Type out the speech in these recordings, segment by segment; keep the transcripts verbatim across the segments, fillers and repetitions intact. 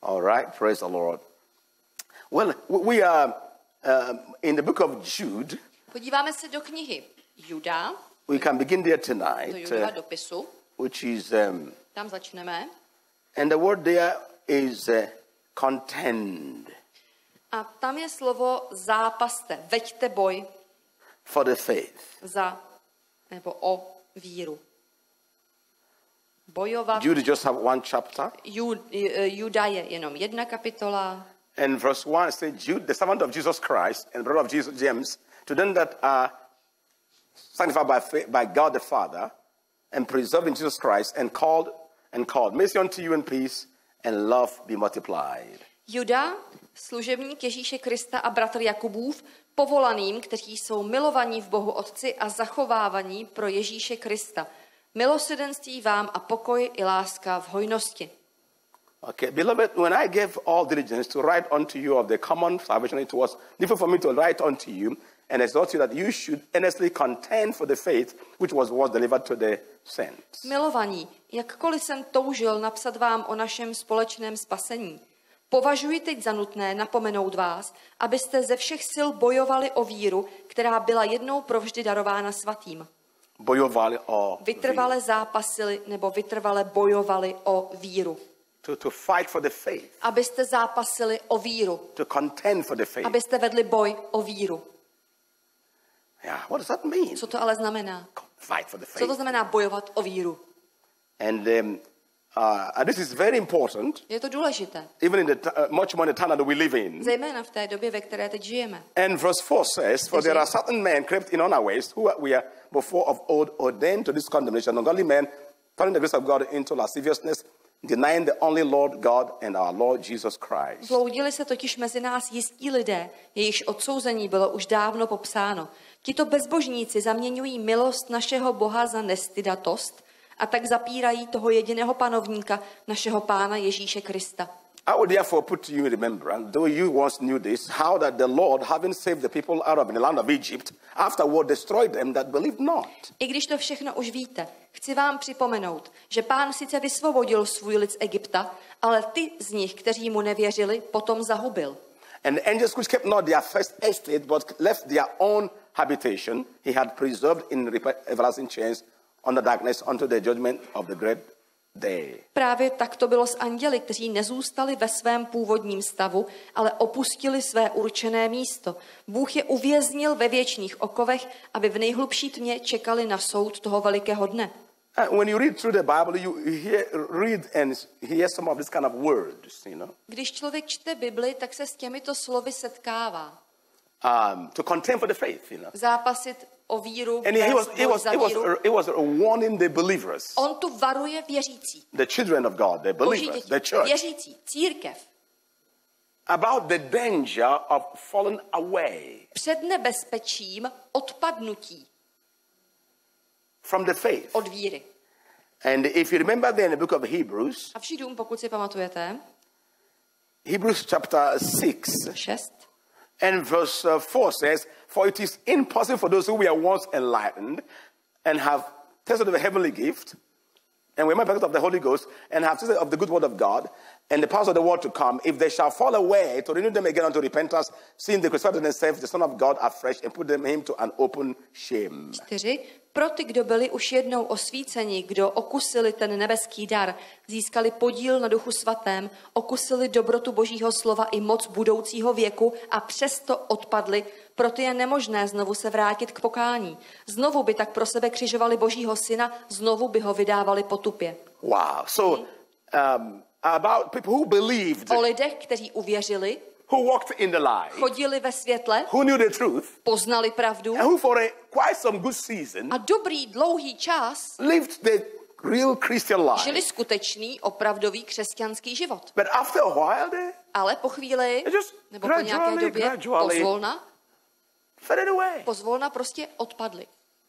All right, praise the Lord. Well, we are um, in the book of Jude. Podíváme se do knihy Juda. We can begin there Do tonight, Juda uh, dopisu. which is, um, Tam začneme. and the word there is uh, contend A tam je slovo zápaste, veďte boj for the faith. za, nebo o víru. Bojovat. Jude just have one chapter. Ju, Juda je jenom jedna kapitola. And verse one says, Jude, the servant of Jesus Christ and brother of Jesus James, to them that are sanctified by faith, by God the Father, and preserved in Jesus Christ, and called and called. Mercy unto you and peace, and love be multiplied. Juda, služebník Ježíše Krista a bratr Jakubův, povolaným, kteří jsou milovaní v Bohu Otci a zachovávaní pro Ježíše Krista. Milosedenství vám a pokoj i láska v hojnosti. Okay, beloved, when I gave all diligence to write unto you of the common salvation, it was difficult for me to write unto you and exhort you that you should earnestly contend for the faith which was, was delivered to the saints. Milovaní, jakkoliv jsem toužil napsat vám o našem společném spasení, považuji teď za nutné napomenout vás, abyste ze všech sil bojovali o víru, která byla jednou provždy darována svatým. Bojovali o Vytrvale zápasili nebo vytrvale bojovali o víru. To, to fight for the faith. Abyste zápasili o víru. To contend for the faith. Abyste vedli boj o víru. Yeah, what does that mean? Co to ale znamená? Fight for the faith. Co to znamená bojovat o víru? And, um, uh, and this is very important, Je to důležité. even in the t- uh, much more in the time that we live in. Zejména v té době, ve které teď žijeme. And verse four says, for there are certain men crept in unawares, who were before of old ordained to this condemnation, ungodly men, turning the grace of God into lasciviousness, denying the only Lord God and our Lord Jesus Christ. Vloudili se totiž mezi nás jistí lidé, jejichž odsouzení bylo už dávno popsáno. Tito bezbožníci zaměňují milost našeho Boha za nestydatost a tak zapírají toho jediného panovníka, našeho Pána Ježíše Krista. I would therefore put to you in remembrance, though you once knew this, how that the Lord, having saved the people out of the land of Egypt, afterward destroyed them that believed not. I když to všechno už víte, chci vám připomenout, že Pán sice vysvobodil svůj lid z Egypta, ale ty z nich, kteří mu nevěřili, potom zahubil. And the angels which kept not their first estate, but left their own habitation, he had preserved in everlasting chains under darkness unto the judgment of the great day. Právě tak to bylo s anděli, kteří nezůstali ve svém původním stavu, ale opustili své určené místo. Bůh je uvěznil ve věčných okovech, aby v nejhlubší tmě čekali na soud toho velikého dne. And when you read through the Bible, you hear, read and hear some of this kind of words, you know. Když člověk čte Bibli, tak se s těmito slovy setkává. Um, to contend for the faith, you know. Zápasit o víru, And he was, vést he boj was, za he was, víru. he was warning the believers, On tu varuje věřící. the children of God, the Boží believers, děti, the church, věřící, církev. about the danger of falling away Před nebezpečím odpadnutí from the faith. od víry. And if you remember there in the book of Hebrews, A v Židům, pokud si pamatujete, Hebrews chapter six šest, and verse uh, four says, for it is impossible for those who were once enlightened and have tasted of the heavenly gift, and were members of the Holy Ghost, and have tasted of the good word of God, and the powers of the world to come, if they shall fall away, to renew them again unto repentance, seeing they crucified themselves the Son of God afresh, and put them him to an open shame. čtyři. Pro ty, kdo byli už jednou osvíceni, kdo okusili ten nebeský dar, získali podíl na Duchu svatém, okusili dobrotu Božího slova i moc budoucího věku a přesto odpadli, proto je nemožné znovu se vrátit k pokání. Znovu by tak pro sebe křižovali Božího syna, znovu by ho vydávali potupě. Wow. So, um, about people who believed, O lidech, kteří uvěřili, who walked in the light, chodili ve světle, who knew the truth, poznali pravdu and who for a, quite some good season a dobrý dlouhý čas lived the real Christian life. žili skutečný, opravdový křesťanský život. But after a while, they Ale po chvíli, just nebo po nějaké gradually, době, gradually pozvolna, faded away. pozvolna prostě odpadli.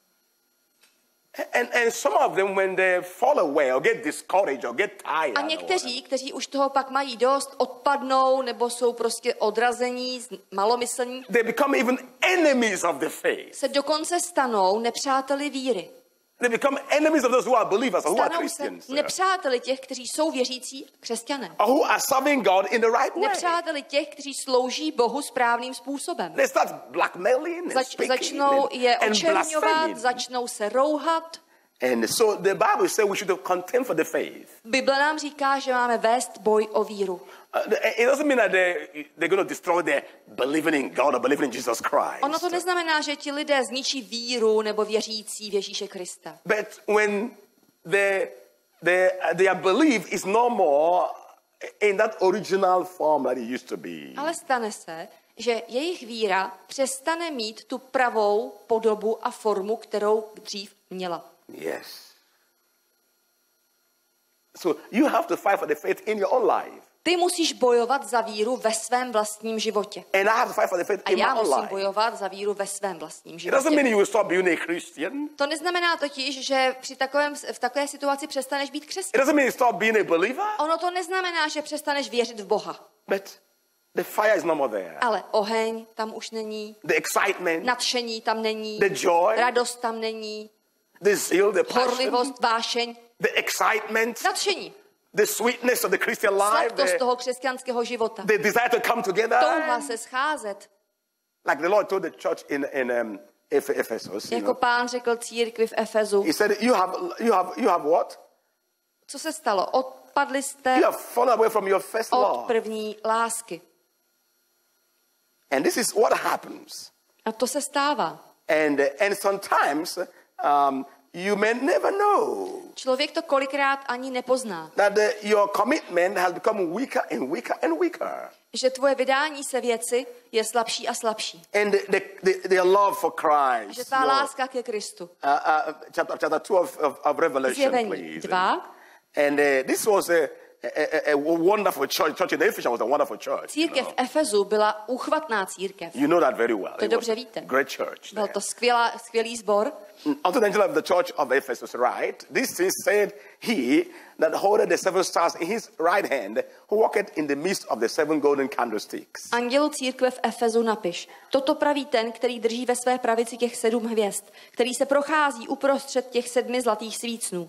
And, and some of them, when they fall away or get discouraged or get tired, A někteří, kteří už toho pak mají dost, odpadnou nebo jsou prostě odrazení, malomyslní, they become even enemies of the faith. se dokonce stanou nepřáteli víry. They become enemies of those who are believers or who are Stanou se Christians. nepřáteli těch, kteří jsou věřící křesťané. Or who are serving God in the right way. Nepřáteli těch, kteří slouží Bohu správným způsobem. They start blackmailing and Zač, speaking začnou and, je and očerňovat, blaspheming. začnou se rouhat. And so the Bible says we should have contempt for the faith. Bible nám říká, že máme vést boj o víru. Uh, it doesn't mean that they, they're going to destroy their believing in God or believing in Jesus Christ. Ono to neznamená, že ti lidé zničí víru nebo věřící v Ježíše Krista. But when their, their, their belief is no more in that original form that it used to be. Ale stane se, že jejich víra přestane mít tu pravou podobu a formu, kterou dřív měla. Yes. So you have to fight for the faith in your own life. Ty musíš bojovat za víru ve svém vlastním životě. And I have to fight for the faith A in my já own musím life. bojovat za víru ve svém vlastním It doesn't životě. mean you will stop being a Christian. To neznamená totiž, že při takovém, v takové situaci přestaneš být It křesťan. doesn't mean you stop being a believer. Ono to neznamená, že přestaneš věřit v Boha. But the fire is no more there. Ale oheň tam už není, The excitement, nadšení tam není, the joy, radost tam není, the zeal, the passion, horlivost, vášeň, the excitement, nadšení, the sweetness of the Christian life, sladkost the, toho křesťanského života. the desire to come together. Touha se scházet. Like the Lord told the church in, in um, Eph- Ephesus. You Jako know. Pán řekl církvi v Efezu. He said, you have, you have, you have what? Co se stalo? Odpadli jste You have fallen away from your first od love. první lásky. And this is what happens. A to se stává. And, uh, and sometimes um, you may never know Člověk to kolikrát ani nepozná. that the, your commitment has become weaker and weaker and weaker. Že tvoje vydání se věci je slabší a slabší. And the, the, the, their love for Christ. Že ta your- láska ke Kristu. uh, uh, chapter, chapter two of, of, of Revelation, Zjevení please. dva. And uh, this was a, a, a, a wonderful church. Church in Ephesus was a wonderful church. You Církev know, v Efezu byla úchvatná církev. you know that very well. To It was dobře a víte. great church. Byl there. to skvělá, skvělý sbor. Unto the angel of the church of Ephesus write, this thing said he that holdeth the seven stars in his right hand, who walketh in the midst of the seven golden candlesticks. Andělu církve v Efezu napiš. Toto praví ten, který drží ve své pravici těch sedm hvězd, který se prochází uprostřed těch sedmi zlatých svícnů.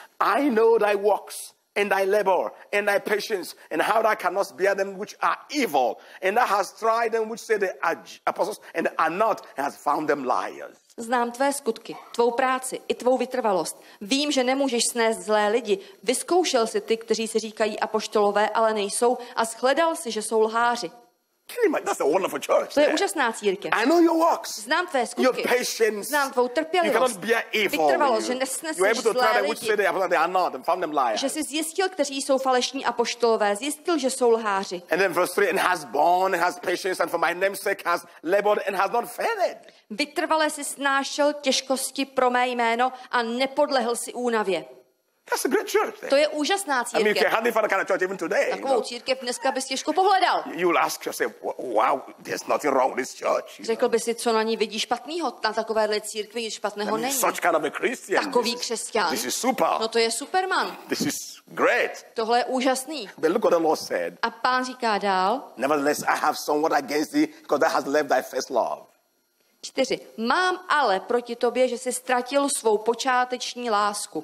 I know thy works, and thy labor, and thy patience, and how thou cannot bear them which are evil, and thou hast tried them which say they are apostles, and are not, and hast found them liars. Znám tvé skutky, tvou práci i tvou vytrvalost. Vím, že nemůžeš snést zlé lidi. Vyzkoušel si ty, kteří se říkají apoštolové, ale nejsou, a shledal si, že jsou lháři. Can you imagine? That's a wonderful church. To je there. úžasná církev. I know your works. Znám tvé Your skutky. patience. Znám tvou You trpělivost. cannot bear evil. Vytrvalost, že You- nesneseš You're able to tell zlé them which say lidi. they are, apostles, they are not, and found them liars. Že jsi zjistil, kteří jsou falešní apoštolové. Zjistil, že jsou lháři. And then verse three, and has borne, and has patience, and for my name's sake has labored, and has not fainted. Vytrvale si snášel těžkosti pro mé jméno a nepodlehl si únavě. That's a great church there. To je úžasná I mean, you can církev. hardly find a kind of church even today. You Takovou know? církev dneska bys těžko pohledal. You'll ask yourself, wow, there's nothing wrong with this church. You Řekl by si, co na ní vidí špatného. Na takovéhle církvi nic špatného know? I mean, není. such kind of a Christian. Takový This is, křesťan. this is super. No to je Superman. This is great. Tohle je úžasný. But look what the Lord said. A Pán říká dál, Nevertheless, I have somewhat against thee, because thou hast left thy first love. čtyři. Mám ale proti tobě, že jsi ztratil svou počáteční lásku.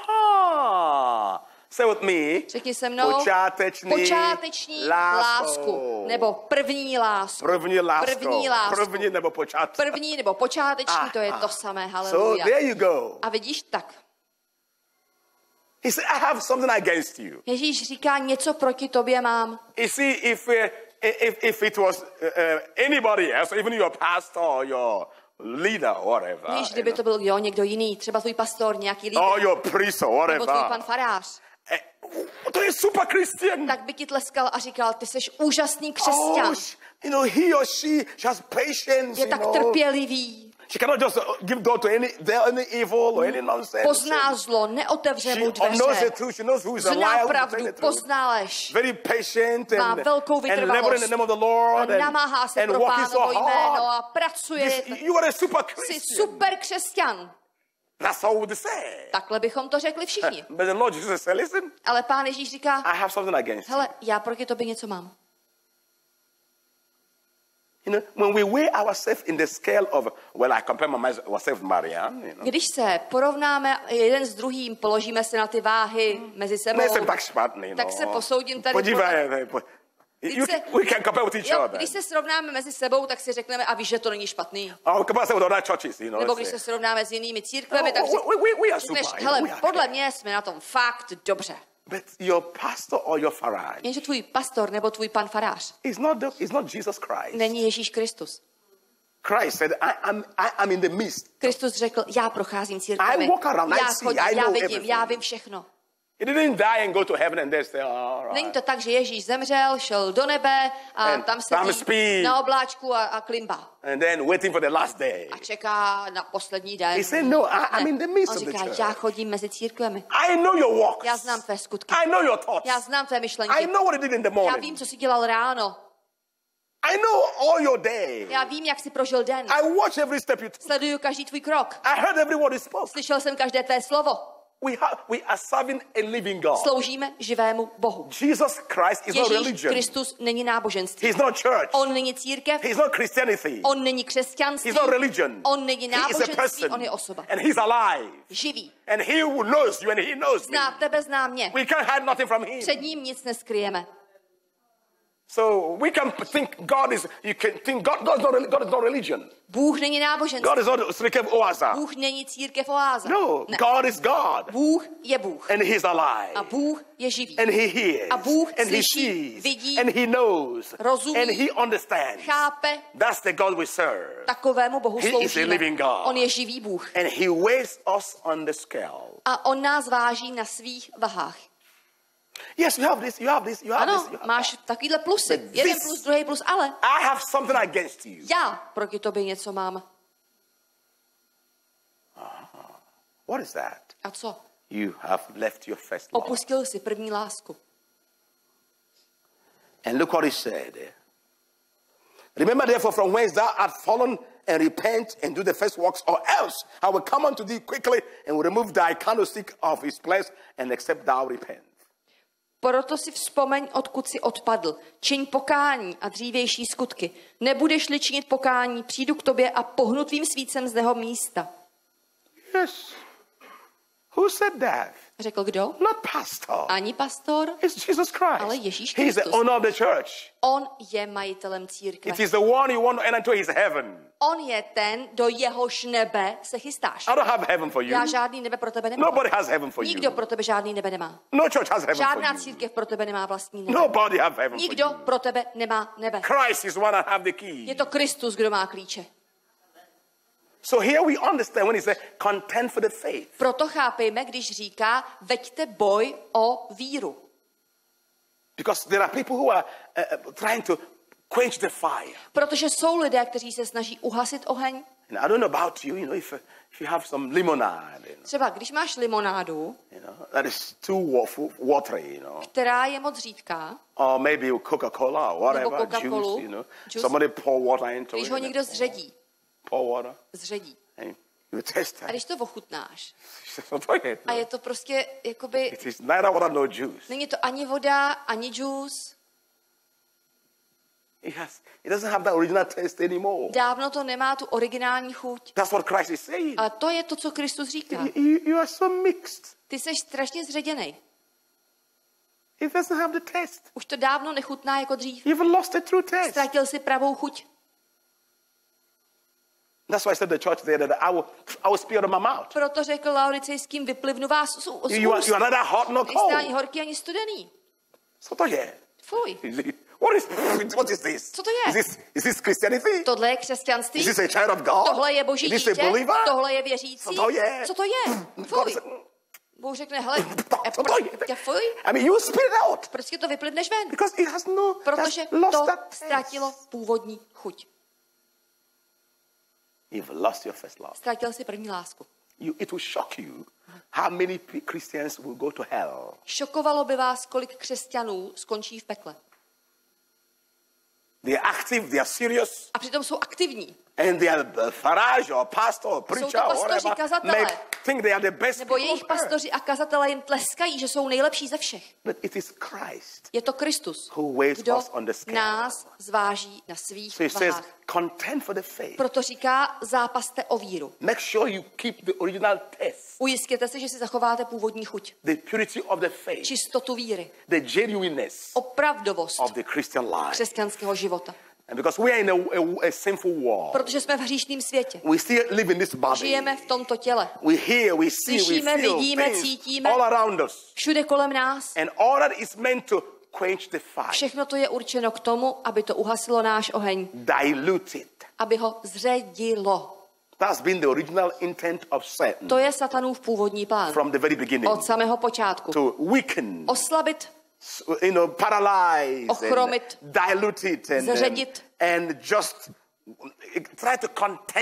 Aha! Say with me. Řekni se mnou, Počáteční, počáteční lásku. Nebo první lásku. První lásku. První lásku. První nebo počáteční. První nebo počáteční, to je to samé, So haleluja. there you go. A vidíš, tak. He said, I have something against you. Ježíš říká, něco proti tobě mám. You see, if, uh, if, if it was uh, uh, anybody else, even your pastor or your leader or whatever, Víš, you kdyby know, to byl jo, někdo jiný, třeba tvůj pastor, nějaký lídr, or your priest or nebo tvůj pan whatever, farář, eh, to je super Christian. tak by ti tleskal a říkal, ty jsi úžasný Oh, křesťan. sh- you know, he or she, she has patience, Je you tak know. trpělivý, She cannot just uh, give door to any, any evil or any nonsense. pozná zlo, neotevře She mu knows the dveře, truth. She knows who is a liar, zná who is pravdu, telling the truth. pozná lež. Very patient Má and, velkou and laboring in vytrvalost the name of the Lord a and, namáhá se and pro working so Pánovo jméno hard. a pracuje. This, you are a super Jsi Christian. super křesťan. That's all we would say. Takhle bychom to řekli všichni. But the Lord Jesus said, listen, Ale Pán Ježíš říká, I have something against you. hele, já proti tobě něco mám. You know, when we weigh ourselves in the scale of, well, I compare myself with Marianne, you know. Když se porovnáme jeden s druhým, položíme se na ty váhy mezi sebou, Nejsem tak špatný, no. tak se posoudím tady. Podívej, you, se, we can compare with each jo, other. když se srovnáme mezi sebou, tak si řekneme, a víš, že to není špatný. Or compare with other churches, you know. Nebo když se srovnáme s jinými církvemi, tak no, we, we, we are řekneš, super, hele, we are podle okay. mě jsme na tom fakt dobře. But your pastor or your farář Jenže tvůj pastor nebo tvůj pan farář is not, the, is not Jesus Christ. není Ježíš Kristus. Christ said, I am, I am in the midst. Kristus řekl, já procházím církvemi. I walk around, I já see, chodím, I já know vidím, everything. já vím všechno. He didn't die and go to heaven and then say, all right. Není to tak, že Ježíš zemřel, šel do nebe a And tam tam sedí spí. na obláčku a, a klimbá. And then waiting for the last day. A čeká na poslední den. He said, no, I, I'm Ne. in the midst On of the říká, church. já chodím mezi církvemi. I know your walks. Já znám tvé skutky. I know your thoughts. Já znám tvé I myšlenky. know what you did in the Já morning. vím, co jsi dělal ráno. I know all your day. Já vím, jak jsi prožil den. I watch every step you took. Sleduju každý tvůj krok. I heard every word you spoke. Slyšel jsem každé tvé slovo. We, have, we are serving a living God. Sloužíme živému Bohu. Jesus Christ is not Ježíš religion. Kristus není náboženství. He's not church. On není církev, He's not Christianity. on není křesťanství, He's not religion. on není He is a náboženství, person. on je osoba. And he's alive. Živý. And he who knows you and he knows me. Zná tebe, zná mě. We can't hide nothing from him. Před ním nic neskryjeme. So we can think God is, you can think God, God, is, not, God is not religion. Bůh není náboženství. God is not církev oáza. Bůh není církev oáza. No, Ne. God is God. Bůh je Bůh. And he's alive. A Bůh je živý. And he hears. A Bůh and he slyší, sees. vidí, and he knows. rozumí, and he understands. chápe. That's the God we serve. Takovému Bohu He is a sloužíme. living God. On je živý Bůh. And he weighs us on the scale. A on nás váží na svých vahách. Yes, you have this, you have this, you have Ano, this. You have máš takovýhle plusy. But Jeden this- plus, druhý plus, ale I have something against you. já proti tobě něco mám. What is that? A co? You have left your first love. Opustil si první lásku. And look what he said. Remember therefore from whence thou art fallen, and repent and do the first works, or else I will come unto thee quickly and will remove thy candlestick of his place, and except thou repent. Proto si vzpomeň, odkud si odpadl. Čiň pokání a dřívější skutky. Nebudeš-li činit pokání, přijdu k tobě a pohnu tvým svícem z jeho místa. Yes. Who said that? Řekl kdo? Not pastor. Ani pastor. It's Jesus Christ. Ale Ježíš He is the Kristus. owner of the church. On je majitelem církve. It is the one you want to enter into his heaven. On je ten, do jehož nebe se chystáš. I don't have heaven for you. Já žádný nebe pro tebe nemám. Nobody has heaven for Nikdo you. pro tebe žádný nebe nemá. No church has heaven Žádná for you. církev pro tebe nemá vlastní nebe. Nobody has heaven Nikdo for you. pro tebe nemá nebe. Christ is the one that have the key. Je to Kristus, kdo má klíče. So here we understand when he said, contend for the faith. Proto chápejme, když říká, veďte boj o víru. Because there are people who are uh, uh, trying to quench the fire. Protože jsou lidé, kteří se snaží uhasit oheň. And I don't know about you, you know, if, uh, if you have some lemonade, you know, Třeba když máš limonádu, you know, that is too wa- watery, you know, která je moc řídká, or maybe Coca-Cola or Nebo whatever, Coca-Colu, juice, you know, juice. somebody pour water into když it. ho and někdo zředí, Pour water, zředí. and you taste A it. když to ochutnáš, So to it, a je to prostě jakoby, it is neither water nor juice. není to ani voda, ani džus, It, has, it doesn't have that original taste anymore. dávno to nemá tu originální chuť. That's what Christ is saying. Ale to je to, co Kristus říká. You, you, you are so mixed. Ty jsi strašně zředěnej. It doesn't have the taste. Už to dávno nechutná jako dřív. You've lost the true taste. Ztratil si pravou chuť. That's why I said to the church there that I will, I will spew out of my mouth. Proto řekl Laodicejským, vyplivnu vás z, z You, you, are, úst. you are neither hot nor Nejste ani cold. horký, ani studený. So to je. Fuj. What is, what is this? Co to je? Is this, is this Christianity? Tohle je křesťanství. Is this a child of God? Tohle je boží Is this a dítě. believer? Tohle je věřící. Co to je? Co to je? God Fuj. is- Bůh řekne, hele, Co to je? tě fuj. I mean, you spit it out. Prostě to vyplivneš ven. Because it has no, Protože has lost to that taste. ztratilo původní chuť. You've lost your first love. Ztratil si první lásku. You, it will shock you how many p- Christians will go to hell. Šokovalo by vás, kolik křesťanů skončí v pekle. They are active, they are serious, A přitom jsou aktivní. and they are uh, farage or pastor or Jsou preacher to or pastoři, whatever. kazatelé. Make think they are the best Nebo people jejich on earth. pastoři a kazatelé jim tleskají, že jsou nejlepší ze všech. But it is Christ Je to Kristus, who weighs kdo us on the scale. nás zváží na svých So he says, vahách. contend for the faith. Proto říká, zápaste o víru. Make sure you keep the original taste, Ujistěte se, že si zachováte původní chuť, the purity of the faith, čistotu víry, the genuineness opravdovost of the Christian life. křesťanského života. And because we are in a, a, a sinful world, Protože jsme v hříšném světě. we still live in this body. Žijeme v tomto těle. We hear, we see, we Slyšíme, feel vidíme, things cítíme. all around us. Všude kolem nás. And all that is meant to quench the fire, Všechno to je určeno k tomu, aby to uhasilo náš oheň. dilute it. Aby ho zředilo. That's been the original intent of Satan To je Satanův původní plán. from the very beginning. Od samého počátku. To weaken, Oslabit, you know, paralyze, ochromit, and dilute it, and, and, zředit. and just try to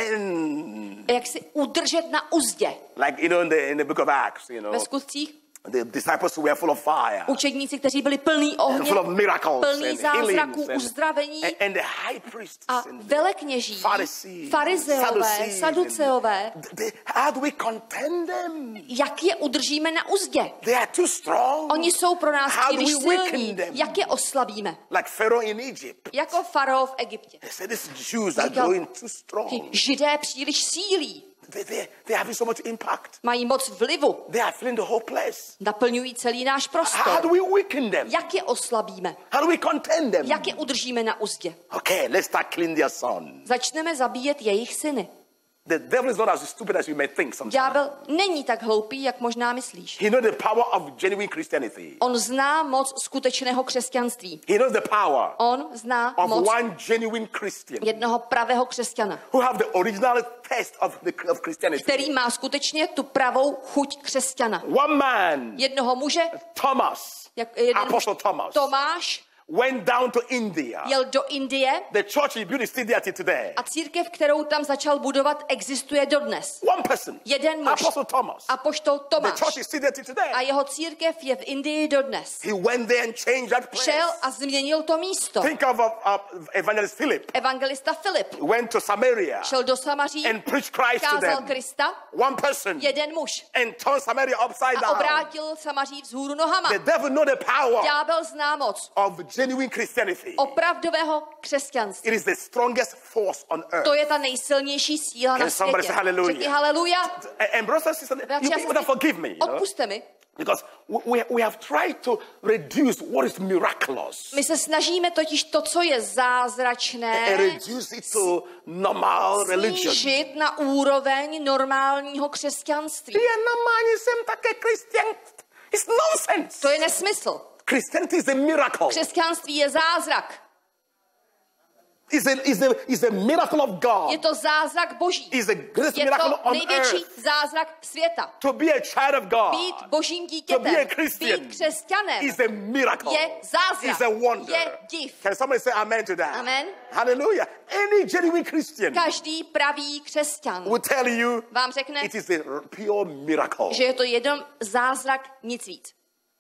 contend. jak si udržet na uzdě. Like, you know, in the, in the book of Acts, you know, Ve skutcích the disciples who were full of fire, učedníci, kteří byli plní and ohně, full of miracles, plní and zázraků, healings, and, uzdravení and, and the high priests, a and velekněží, Pharisees, farizeové, Sadducees, saduceové. and they, how do we contend them? Jak je udržíme na uzdě? They are too strong. Oni jsou pro nás How do příliš we weaken silní. them? Jak je oslabíme? Like Pharaoh in Egypt. Jako faraon v Egyptě. They said these Jews are Říkal, growing too strong. Ti Židé příliš sílí. They, they, they having so much impact. Mají moc vlivu. They are filling the whole place. Naplňují celý náš How do prostor. we weaken them? Jak je oslabíme? How do we contend them? Jak je udržíme na uzdě? Okay, let's start killing their sons. Začneme zabíjet jejich syny. The devil is not as stupid as you may think sometimes. Ďábel není tak hloupý, jak možná myslíš. He knows the power of genuine Christianity. On zná moc skutečného křesťanství. He knows the power On zná of moc one genuine Christian jednoho pravého křesťana, who have the original taste of, the, of Christianity. který má skutečně tu pravou chuť křesťana. One man, Jednoho muže, Thomas, jak jeden muž, Apostle Thomas, Tomáš, went down to India. jel do Indie The church he built is still there till today. a církev, kterou tam začal budovat, existuje dodnes. One person, Jeden muž, Apostle Thomas. apoštol The Tomáš, church is still there till today. a jeho církev je v Indii dodnes. He went there and changed that place. Šel a změnil to místo. Think of, of, of evangelist Philip. Evangelista Filip Went to Samaria šel do Samaří, and preached Christ to kázal them. Krista, One person jeden muž, and turned Samaria upside a down. obrátil Samaří vzhůru nohama. The devil know the power Ďábel zná moc of genuine Christianity. opravdového křesťanství. It is the strongest force on earth. To je ta nejsilnější síla Can na somebody světě. say hallelujah? Řekni haleluja. And brothers and sisters, Bratři you a people sestry, forgive me, you know? odpusťte mi. Because we, we have tried to reduce what is miraculous My se snažíme totiž to, co je and zázračné, reduce it to normal religion. snížit na úroveň normálního křesťanství. Já normálně jsem také křesťan. It's nonsense. To je nesmysl. Christianity is a miracle. Křesťanství je zázrak. It's a, it's a, it's a miracle of God. Je to zázrak Boží. It's the greatest Je miracle to on největší earth. zázrak světa. To be a child of God, Být božím to be a dítětem, Christian, být křesťanem is a miracle. je zázrak, It's a wonder. je div. Can somebody say amen to that? Amen. Hallelujah. Any genuine Christian Každý pravý křesťan will tell you vám řekne, it is a pure miracle. že je to jeden zázrak, nic víc.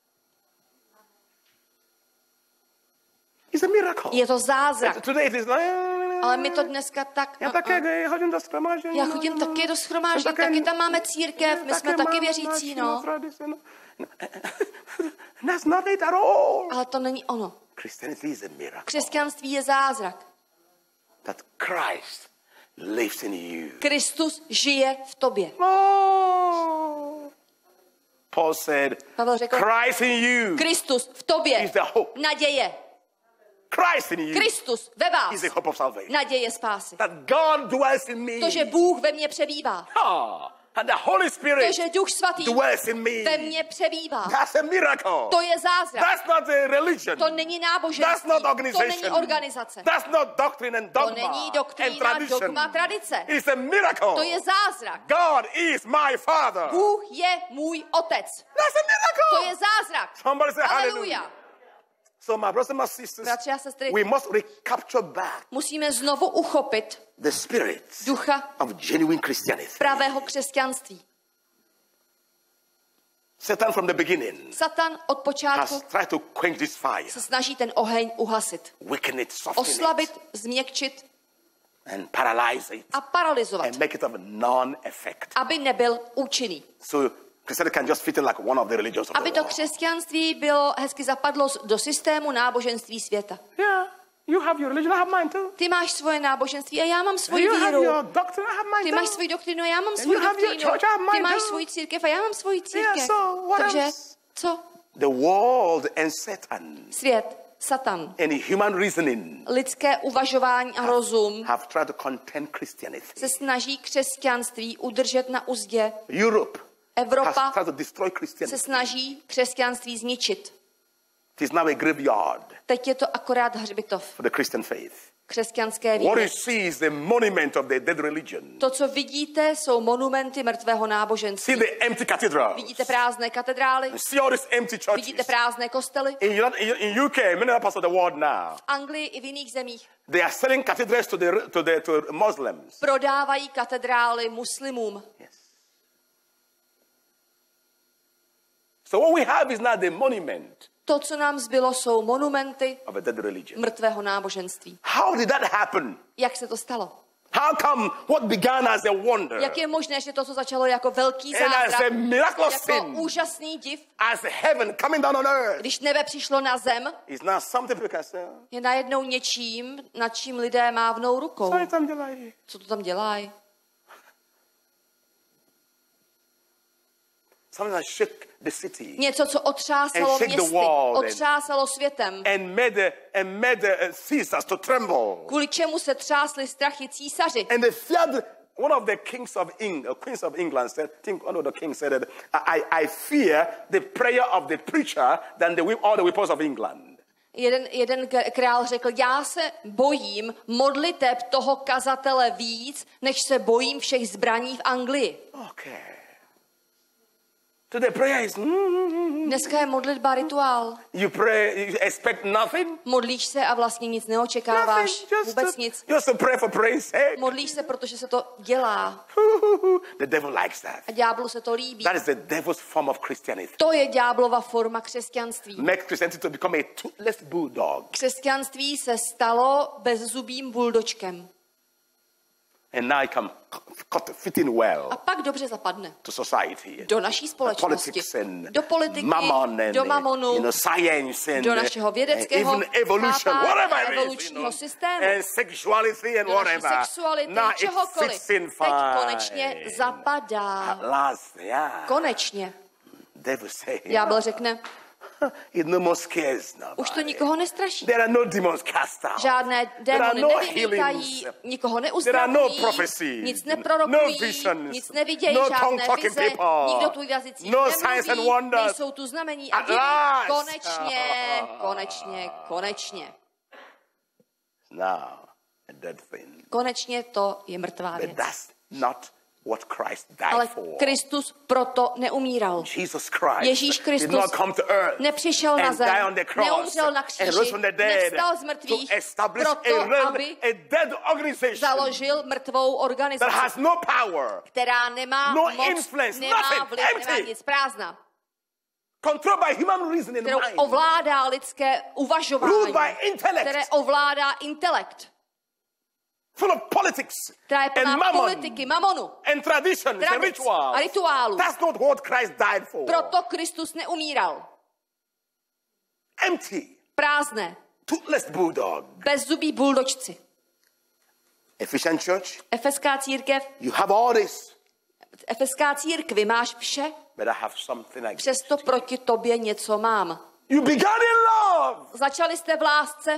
It's a miracle. Je to zázrak. Today it is like, Ale my to dneska tak... já uh, také chodím do shromáždění. Já chodím taky do shromáždění, Také- taky tam máme církev, my jsme také taky mám věřící, naši no. tradici, no. That's not it at all. Ale to není ono. Christianity is a miracle. Křesťanství je zázrak. That Christ lives in you. Kristus žije v tobě. Oh. Paul said, Pavel řekl, Christ in you Kristus v tobě. is the hope. Naděje. Christ in you Kristus ve vás. is the hope of salvation. Naděje spásy. That God dwells in me. To, že Bůh ve mně přebývá. Ah, and the Holy To, Spirit že Duch Svatý dwells in me. ve mně přebývá. That's a miracle. To je zázrak. That's not a religion. To není That's náboženství. not To organization. není organizace. That's not doctrine and To dogma není and doktrína, tradition. dogma, tradice. It's a miracle. To je zázrak. God is my Father. Bůh je můj otec. That's a miracle. To je zázrak. Somebody say hallelujah. Haleluja. So my brothers and my sisters, Bratři a sestry, we must recapture back musíme znovu uchopit the spirit ducha of genuine Christianity. pravého křesťanství. Satan from the beginning Satan od počátku has tried to quench this fire, se snaží ten oheň uhasit. weaken it, soften Oslabit, it. změkčit. and paralyze it a paralyzovat, and make it of non-effect. aby nebyl účinný. So Christianity can just fit in like one of the religions of Aby the to world. křesťanství bylo hezky zapadlo do systému náboženství světa. Yeah, you have your religion, I have mine too. Ty máš svoje náboženství a já mám svoji You have víru. your doctrine, I have mine Ty too. máš svoji doktrínu a já mám you svoji have your doktrínu. church, I have Ty mine máš too. svoji církev a já mám svoji církev. Yeah, so what Takže else? co? The world and Satan Svět, Satan, and human reasoning lidské uvažování a rozum have tried to contain Christianity. se snaží křesťanství udržet na uzdě. Europe Evropa has tried to destroy se Christianity. snaží křesťanství zničit. It is now a graveyard Teď je to akorát hřbitov for the Christian faith. křesťanské What you víry. see is the monument of the dead religion. To, co vidíte, jsou monumenty mrtvého náboženství. See the empty cathedrals. Vidíte prázdné katedrály, See all these empty churches. vidíte prázdné kostely. In, United- in in U K, many other parts of the world now, V Anglii i v jiných zemích they are selling cathedrals to the to the to Muslims. prodávají katedrály muslimům. Yes. So what we have is now the monument To, co nám zbylo, jsou monumenty of a dead religion. mrtvého náboženství. How did that happen? Jak se to stalo? How come what began as a wonder, Jak je možné, že to, co začalo jako velký and as zázrak, a miraculous jako thing, úžasný div, as heaven coming down on earth, když nebe přišlo na zem, is now something people can say, je najednou něčím, nad čím lidé mávnou rukou. "Co je tam dělají?" Co to tam dělají? Something that shook the city Něco, co otřásalo And shake the městy, world and- otřásalo světem. and made the and made the uh, Caesars to tremble. Kvůli čemu se třásly strachy císaři. And they feared. One of the kings of England, uh, queens of England said, I think one of the kings said that I, I fear the prayer of the preacher than the all the weapons of England. Jeden, jeden k- král řekl, já se bojím modliteb toho kazatele víc, než se bojím všech zbraní v Anglii. Okay. So the prayer is, mm, Dneska je modlitba rituál. you pray, you expect nothing. Modlíš se a vlastně nic neočekáváš. Nothing, just Vůbec to, nic. just to pray for praying's sake. Modlíš se, protože se to dělá. The devil likes that. A ďáblu se to líbí. That is the devil's form of Christianity. To je ďáblova forma křesťanství. Make Christianity to become a toothless bulldog. Křesťanství se stalo bezzubým buldočkem. And now it can cut- fit in well A pak dobře zapadne. to society. Do naší společnosti. Politics and Do politiky, mammon and do mamonu, you know, science and do našeho vědeckého even evolution, chápání, whatever it is, evolučního you know, systému, and sexuality and do naší whatever. sexuality, Now it čehokoliv. fits in Teď fine. konečně zapadá. At last, yeah. Konečně. Devil say, Ďábel řekne, it no more scares nobody. už to nikoho nestraší. There are no demons cast out. Žádné There are démony no nevymítají, healings. nikoho There are no neuzdravují, prophecies. nic No neprorokují, visions. nic nevidějí, No žádné tongue-talking vize, people. nikdo tu v jazycích No signs and nemluví, wonders. nejsou tu znamení a At divy. last. Konečně, konečně, konečně. Now, a dead thing. Konečně to je mrtvá But věc. that's not what Christ died Ale for. Kristus proto neumíral. Jesus Christ Ježíš did Kristus not come to earth nepřišel na and die zem, on the cross neumřel na and kříži, rose from the dead nevstal z to mrtvých, establish proto, a, real, aby a dead organization založil mrtvou that organizaci, has no power, která nemá no moc, influence, nemá nothing, vliv, nemá empty. nic, prázdná, controlled by human reason and kterou mind, ovládá lidské ruled uvažování, by intellect, které ovládá intelekt, full of politics která je and plná mammon politiky, mamonu, and traditions and tradic rituals. a rituálů. That's not what Christ died for. Proto Kristus neumíral. Empty, Prázdné, toothless bulldog. bezzubí buldočci. Ephesian church, Efeská církev, you have all this, v Efeská církvi máš vše, but I have something against přesto you. proti tobě něco mám. You began in love. Začali jste v lásce,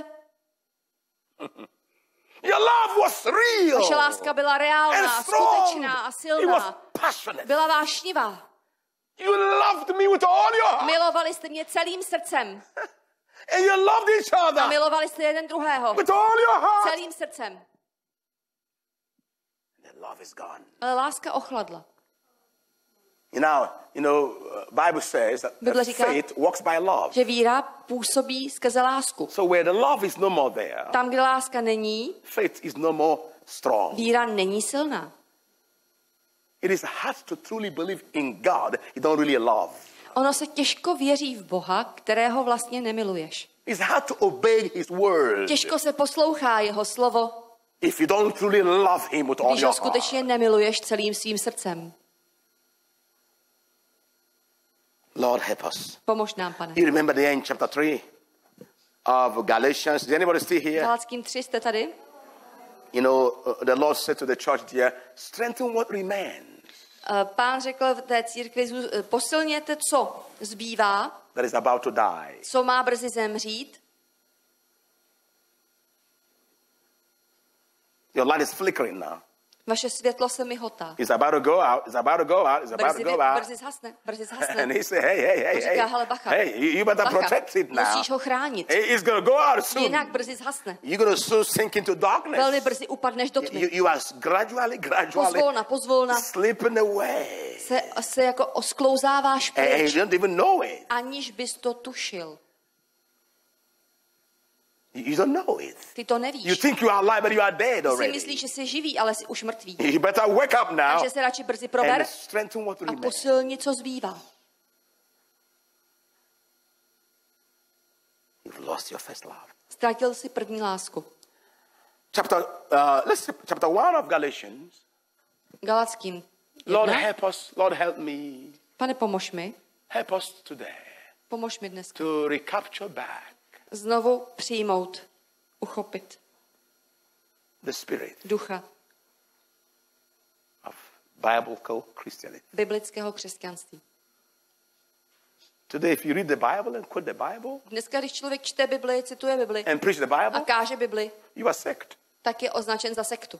Your love was real. vaše láska byla reálná, and strong. skutečná a It was silná. passionate. Byla vášnivá. You loved me with all your heart. Milovali jste mě celým srdcem. And you loved each A other milovali jste jeden druhého. with all your heart. Celým srdcem. The love is gone. Ale láska ochladla. You know, you know, uh, Bible says that, Bible that říká, faith works by love. že víra působí skrze lásku. So where the love is no more there, Tam, kde láska není, faith is no more strong. víra není silná. It is hard to truly believe in God you don't really love. Ono se těžko věří v Boha, kterého vlastně nemiluješ. It's hard to obey his word. Těžko se poslouchá jeho slovo. if you don't truly love him with all Když ho your heart. skutečně nemiluješ celým svým srdcem. Lord, help us. Pomož nám, pane. You remember the end, chapter three of Galatians. Is anybody still here? Galackým tři jste tady? You know, uh, the Lord said to the church there, strengthen what remains. Uh, Pán řekl v té církvi, uh, posilněte, co zbývá, That is about to die. co má brzy zemřít. Your light is flickering now. Vaše světlo se mihotá. It's about to go out. It's about to go out. It's about Brzy, to vy, go out. brzy zhasne, brzy zhasne. And he said, hey, hey, hey, Říká, hey. hele, bacha. Hey, you, you better Bacha, protect it now. musíš ho chránit. Hey, it's going to go out soon. Jinak brzy zhasne. You're going to soon sink into darkness. Velmi brzy upadneš do You, tmy. you are gradually, gradually Pozvolna, pozvolna slipping away. se, se jako osklouzáváš And pryč, you don't even know it. aniž bys to tušil. You don't know it. Ty to You nevíš. think you are alive, but you are dead Ty si already. myslíš, že jsi živý, ale jsi už mrtvý. You better wake up now Takže se radši brzy prober and strengthen what a remains. posilni, co zbývá. You've lost your first love. Ztratil si první lásku. Chapter, uh, let's see, chapter one of Galatians. Galackým. Lord, jedna. help us. Lord, help me. Pane, pomož mi. Help us today Pomož mi dneska. to recapture back Znovu přijmout, uchopit the spirit ducha of biblical Christianity. biblického křesťanství. Today, if you read the Bible and quote the Bible Dneska, když člověk čte Bibli, cituje Bibli and preach the a Bible, káže Bibli, you are sect. tak je označen za sektu.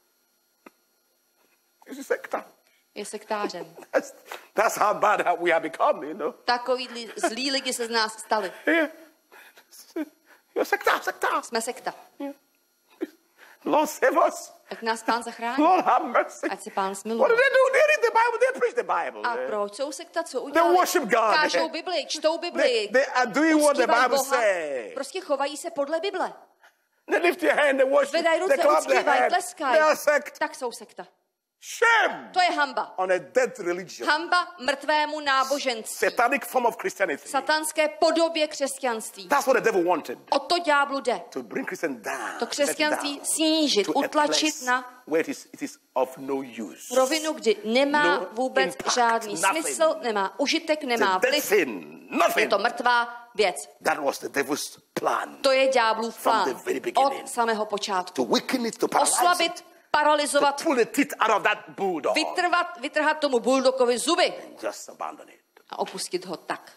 It's a sector. Je sektářem. That's, that's how bad we have become, you know. Takový li- zlí lidi se z nás stali. Yeah. You're sector, sector. Jsme sekta. Yeah. Lord, save us. Ať nás Pán zachrání. Lord, have mercy. Ať se Pán What smiluje. do they do? They read the Bible. They preach the Bible. A Yeah. proč jsou sekta? Co They udělali? worship God. Kážou Bibli, čtou They, Bibli. they are doing what the uctívají Bible Boha. says. Prostě chovají se podle Bible. They lift your hand, they worship, Zvedají they ruce, clap their uctívají, hands. tleskají. They are sect. Tak jsou sekta. Shame To je hamba. on a dead religion. Hamba mrtvému náboženství. Satanic form of Christianity. Satanské podobě křesťanství. That's what the devil wanted. O to ďáblu jde. To bring Christian down. To set křesťanství down snížit, to a utlačit place na where it is, it is of no use. rovinu, kdy nemá No vůbec impact, žádný nothing. smysl, nemá užitek, It's nemá a dead vliv. sin. Je Nothing. to mrtvá věc. That was the devil's plan. To je ďáblův From the plán very beginning. od samého počátku. To weaken it, to paralyze it, Oslabit, paralizovat, pull the teeth out of that bulldog, vytrvat, vytrhat tomu bulldogovi zuby and just abandon it. a opustit ho tak.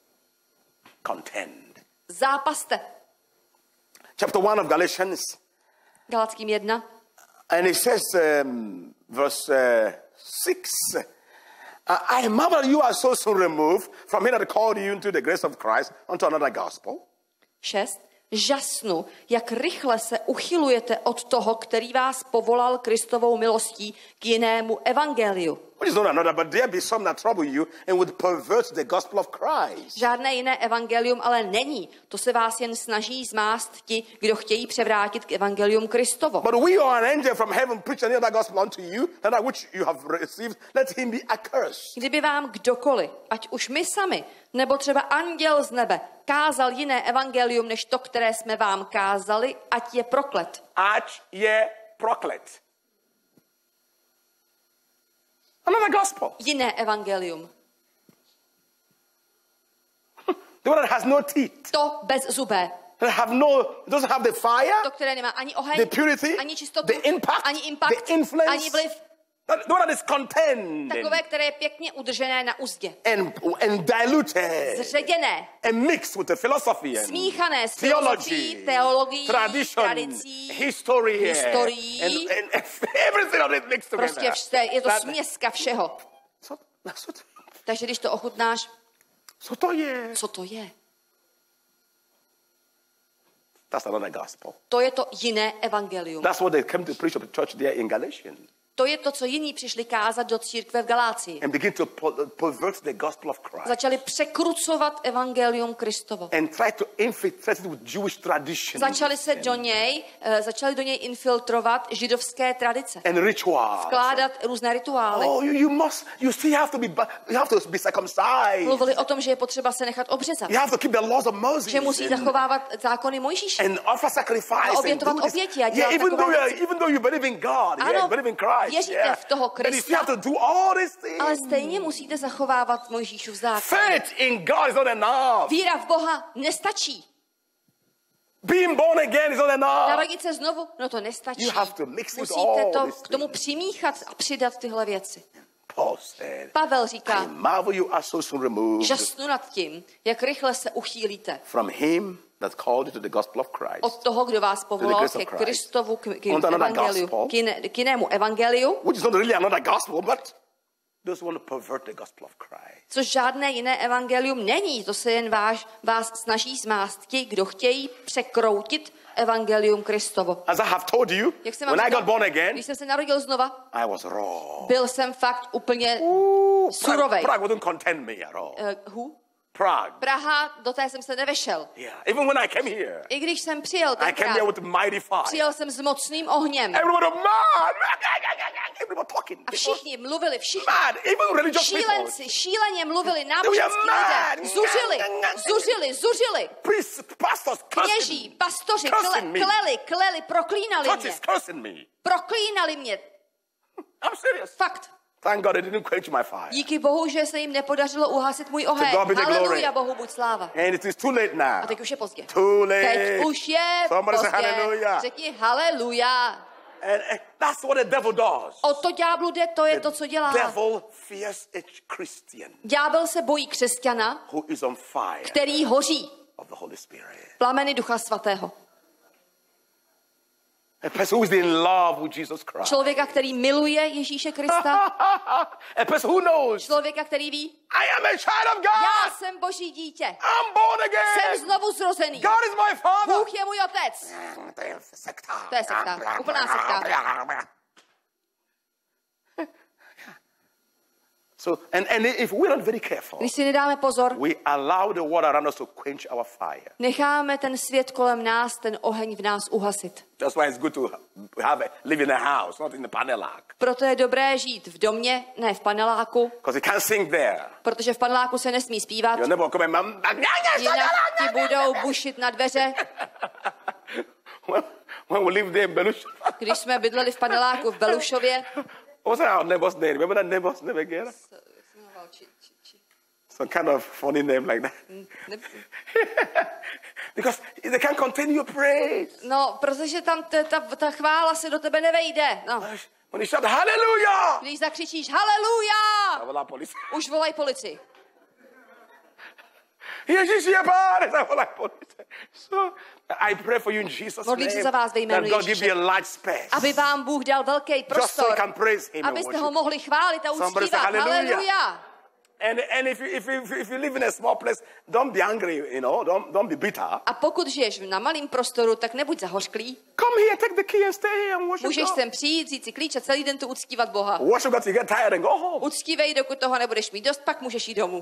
Contend. Zápaste. Chapter one of Galatians, Galackým jedna. and it says, um, verse uh, six. Uh, I marvel you are so soon removed from him that called you into the grace of Christ unto another gospel. šest. Žasnu, jak rychle se uchylujete od toho, který vás povolal Kristovou milostí k jinému evangeliu. Which is not another, but there be some that trouble you and would pervert the gospel of Christ. Žádné jiné evangelium ale není. To se vás jen snaží zmást ti, kdo chtějí převrátit k evangelium Kristovo. But we or an angel from heaven preach another gospel unto you, than that which you have received, let him be accursed. Kdyby vám kdokoliv, ať už my sami, nebo třeba anděl z nebe, kázal jiné evangelium, než to, které jsme vám kázali, ať je proklet. Ať je proklet. Another gospel. Jiné evangelium. The one that has no teeth. To bez zubé. That have no, doesn't have the fire, To, které nemá ani oheň, the purity, ani čistotu, the impact, ani impact, the influence. ani vliv. The one that is contained Takové, které je pěkně udržené na uzdě. and, and diluted Zředěné, and mixed with the philosophy and smíchané s theology, filozofií, teologií, tradition, tradicí, history, historií. and, and, and everything of it mixed together. prostě vše, je to That- směska všeho. Co, co, to- Takže když to ochutnáš, co to je? co to je? That's another gospel. To je to jiné evangelium. That's what they came to preach of the church there in Galatians. To je to, co jiní přišli kázat do církve v Galácii. and begin to pervert the gospel of Christ Začali překrucovat evangelium Kristovo. and try to infiltrate it with Jewish tradition Začali se do něj, uh, začali do něj infiltrovat židovské tradice. and rituals. Vkládat různé rituály. Oh, you, you must, you still have to be, you have to be circumcised. Mluvili o tom, že je potřeba se nechat obřezat. You have to keep the laws of Moses. Že musí and, zachovávat zákony Mojžíše. and offer sacrifice. A And obětovat do this. oběti a Yeah, dělat even takové though, you, věci. even though you believe in God, Ano, yeah, you believe in Christ, věříte yeah, v toho but you still Krista, have to do all these things. ale stejně musíte zachovávat Mojžíšův zákon. Faith in God is not enough. Víra v Boha nestačí. Being born again is not enough. Narodit se znovu, no to nestačí. You have to mix with Musíte all to these k tomu things. přimíchat a přidat tyhle věci. Paul said, Pavel I říká, marvel you are so soon removed žasnu nad tím, jak rychle se uchýlíte from him that called you to the gospel of Christ. od toho, kdo vás povolal grace of ke Christ. Kristovu, k, k, Unto another evangeliu, gospel. k, jiné, k jinému evangeliu, Which is not really another gospel, but those who want to pervert the gospel of Christ. což žádné jiné evangelium není. To se jen váš, vás snaží zmást ti, kdo chtějí překroutit evangelium Kristovo. As I have told you, Jak jsem vám when I got říkal, born again, když jsem se narodil znova, I was raw. byl jsem fakt úplně Ooh, Prague, surovej. Prague wouldn't contain me at all. Uh, who? Prague. Praha, do té jsem se nevešel. Yeah. Even when I came here, I když jsem přijel I came tenkrát, here with mighty fire. přijel jsem s mocným ohněm. Everyone was mad. Everyone talking. A všichni mluvili, všichni. Mad. Even religious people. Šílenci, šíleně mluvili, They náboženský were mad. lidé. Zuřili, zuřili, zuřili. Priests, pastors, cursing Kněží, pastoři, Cursing kle, me. kleli, kleli, proklínali mě. churches cursing me. Proklínali mě. I'm serious. Fakt. Thank God it didn't quench my fire. Díky Bohu, že se jim nepodařilo uhasit můj oheň. God be the glory. Haleluja, Bohu buď sláva. And it is too late now. A teď už je pozdě. Too late. Teď už je Somebody say pozdě. hallelujah. Řekni haleluja. And, and that's what the devil does. O to ďáblu jde, to je to, co dělá. Devil fears a Christian Ďábel se bojí křesťana, who is on fire který hoří of the Holy Spirit. plameny Ducha Svatého. A person who is in love with Jesus Christ. Člověka, který miluje Ježíše Krista. A person who knows Člověka, který ví, I am a child of já God. jsem Boží dítě. I'm born Jsem again. znovu zrozený. God is my father. Bůh je můj otec. To je sekta. To je sekta, úplná sekta. So, and, and if we're not very careful, Když si nedáme pozor, we allow the water around us to quench our fire. necháme ten svět kolem nás, ten oheň v nás uhasit. That's why it's good to have a, live in a house, not in a panelák. Proto je dobré žít v domě, ne v paneláku, Because you can't sing there. protože v paneláku se nesmí zpívat, Your neighbor come and mom. jinak ti budou bušit na dveře. When, when we live there in Belush, Když jsme bydleli v paneláku v Belušově, what's our neighbor's name? Remember that neighbor's name again? Some kind of funny name like that. Because they can't contain your praise. no, protože tam ta, ta, ta chvála se do tebe nevejde. No. When you shout hallelujah, Když zakřičíš haleluja, zavolá policie. už volaj policii. Ježíš je pán, zavolá policie. So I pray for you in Jesus' Modlím se name za vás ve jménu that God give Ježíše. you a large space. Aby vám Bůh dal velký Just so you prostor, can praise him and abyste ho worship. mohli chválit a Somebody say uctívat. hallelujah. Haleluja. And, and if, you, if, you, if you live in a small place, don't be angry, you know, don't, don't be bitter. A pokud žiješ na malém prostoru, tak nebuď zahořklý. Come here, take the key and stay here and worship Můžeš God. sem přijít, vzít si klíč a celý den tu uctívat Boha. Worship God till you get tired and go home. Uctívej, dokud toho nebudeš mít dost, pak můžeš jít domů.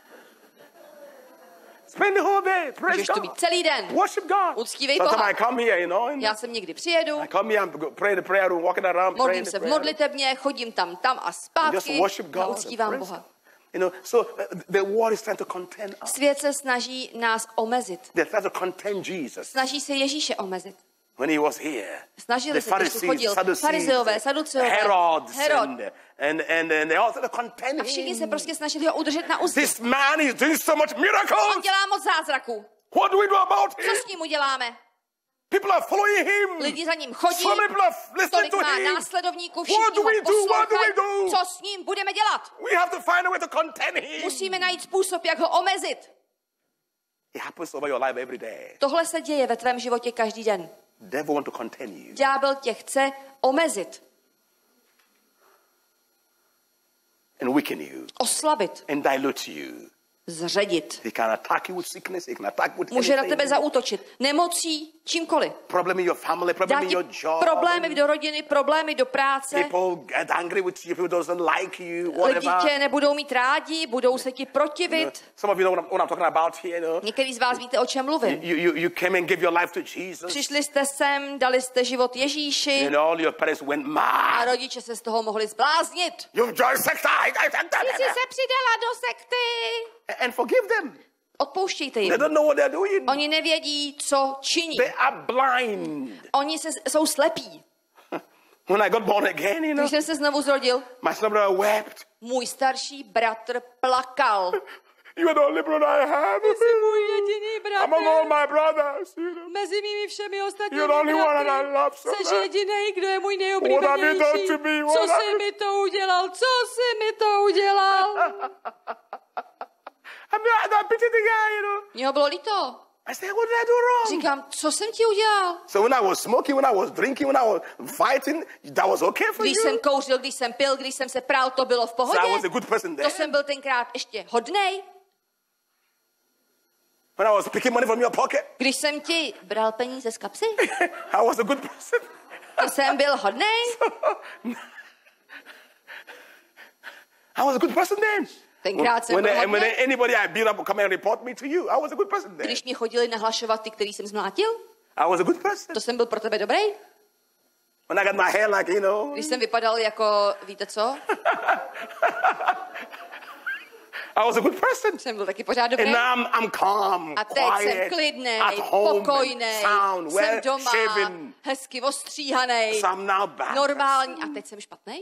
Spend the whole day, praise Můžeš to God. být celý den. Worship God. Uctívej Sometimes Boha. I come here, you know, and Já sem někdy přijedu, I come here and go- pray the prayer room, walking around, praying modlím the se v prayer room. modlitebně, chodím tam, tam a Just zpátky worship a God. uctívám praise Boha. God. You know, so uh, the world is trying to contain us. Svět se snaží nás omezit. They're trying to contain Jesus. Snaží se Ježíše omezit. When he was here, Snažili the se, když tu chodil, Pharisees, farizeové, saduceové, Herod, Herod. and, and, and, and they all tried to contain A všichni se him. prostě snažili ho udržet na úzdě. This man is doing so much On miracles. dělá moc zázraků. What do we do about Co him? s ním uděláme? People are following him. Lidi za ním chodí, So many people are listening tolik to má him. následovníků, What všichni do ho we do? What do we poslouchají. do? Co s ním budeme dělat? We have to find a way to contain him. Musíme najít způsob, jak ho omezit. It happens over your life every day. Tohle se děje ve tvém životě každý den. Devil want to contain you. Ďábel tě chce omezit, And weaken you. oslabit, And dilute you. zředit. He can attack you with sickness. He can attack with Může na anything. tebe zaútočit nemocí, čímkoliv. Problem in your family, problem Dá in ti your job. problémy do rodiny, problémy do práce. People get angry with you. People doesn't like you. Lidi Whatever. tě nebudou mít rádi, budou se ti protivit. Some of you know what I'm, what I'm talking about here. You know? Někteří z vás víte, o čem mluvím. You, you, you came and gave your life to Jesus. Přišli jste sem, dali jste život Ježíši And all your parents went a mad. rodiče se z toho mohli zbláznit. You've joined sex. Ty jsi se přidala do sekty. And forgive them. Odpouštějte They jim. don't know what they're doing. Oni nevědí, co činí. They are blind. Oni se, jsou slepí. When I got born again, you know, Když jsem se znovu zrodil, my son brother wept. můj starší bratr plakal. You are the only brother I have. Ty jsi můj jediný Among all bratr. my brothers, you know. Mezi mými všemi ostatními You're the only one that I bratry. love so Jsi much. jediný, kdo je můj What have you done nejoblíbenější. to me? What Co have jsi you- mi to udělal? Co jsi mi to udělal? I mean, I, I pity the guy, you know. Mně ho bylo líto. I said, what did I do wrong? Říkám, co jsem ti udělal? So when I was smoking, when I was drinking, when I was fighting, that was okay for Když you? jsem kouřil, když jsem pil, když jsem se prál, to bylo v So I was a pohodě. good person To then. jsem byl tenkrát ještě hodnej. When I was picking money from your pocket, Když jsem ti bral peníze z kapsy, I was a good person. to jsem byl hodnej. I was a good person then. Tenkrát jsem When, byl when, when hodnej. anybody I beat up would come and report me to you, I was a good person then. Když mě chodili nahlašovat ty, který jsem zmlátil, I was a good person. to jsem byl pro tebe dobrý. When I got my hair like, you know, Když jsem vypadal jako, víte co, I was a good person. jsem byl taky pořád dobrý. And now I'm, I'm calm, A teď jsem quiet, klidnej, at home, pokojnej, sound, jsem well doma, shaven. hezky ostříhanej, So I'm now back. normální. A teď jsem špatnej?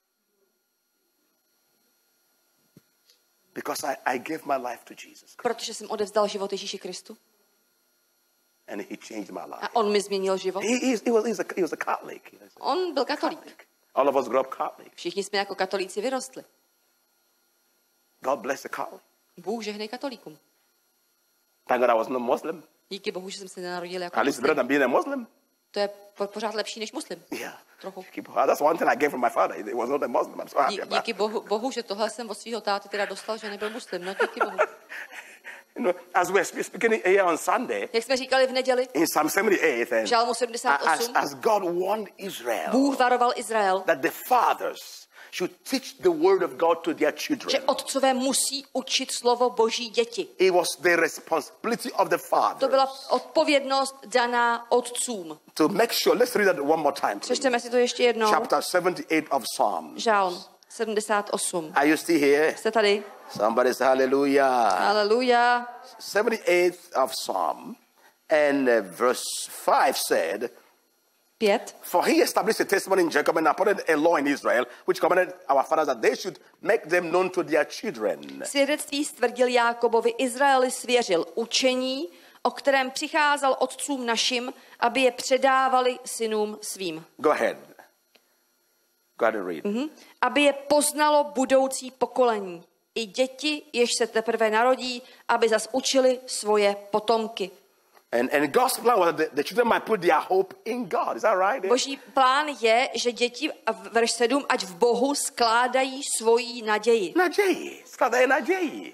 Because I, I gave my life to Jesus. Protože jsem odevzdal život Ježíši Kristu. And he changed my life. A on mi změnil život. He, he, he, was, he, was, a, he was a Catholic. He was a On byl katolík. All of us grew up Catholic. Všichni jsme jako katolíci vyrostli. God bless the Catholic. Bůh žehnej katolíkům. Thank God I was not Muslim. Díky Bohu, že jsem se nenarodil jako At least better muslim. than being a Muslim. To je po- pořád lepší než muslim. Yeah. Trochu. Keep- That's one thing I gave from my father. He was not a Muslim. I'm so happy Dí, about díky bohu, bohu, že tohle jsem od svého táty teda dostal, že nebyl muslim. No díky Bohu. You know, as we're spe- speaking here on Sunday, Jak jsme říkali v neděli, in Psalm seventy-eight, and v Žalmu as, sedmdesát osm, as God warned Israel Bůh varoval Izrael, that the fathers should teach the word of God to their že children. otcové musí učit slovo Boží děti. It was the responsibility of the To father byla odpovědnost daná otcům. to make sure. Let's read that one more time. Please. Přečteme si to ještě jednou. Chapter seventy-eight of Psalms. Žalm sedmdesát osm. Are you still here? Jste tady? Somebody say hallelujah. Haleluja. seventy-eighth of Psalm and uh, verse five said, Pět. For he established a testimony in Jacob and appointed a law in Israel, which commanded our fathers that they should make them known to their children. Svědectví stvrdil Jákobovi, Izraeli svěřil učení, o kterém přicházel otcům našim, aby je předávali synům svým. Go ahead. Go ahead and read. Mhm. Aby je poznalo budoucí pokolení. I děti, jež se teprve narodí, aby zas učili svoje potomky. And, and God's plan was that the, the children might put their hope in God. Is that right? Boží plán je, že děti, a verš sedm, ať v Bohu skládají svoji naději. Naději. Skladají naději.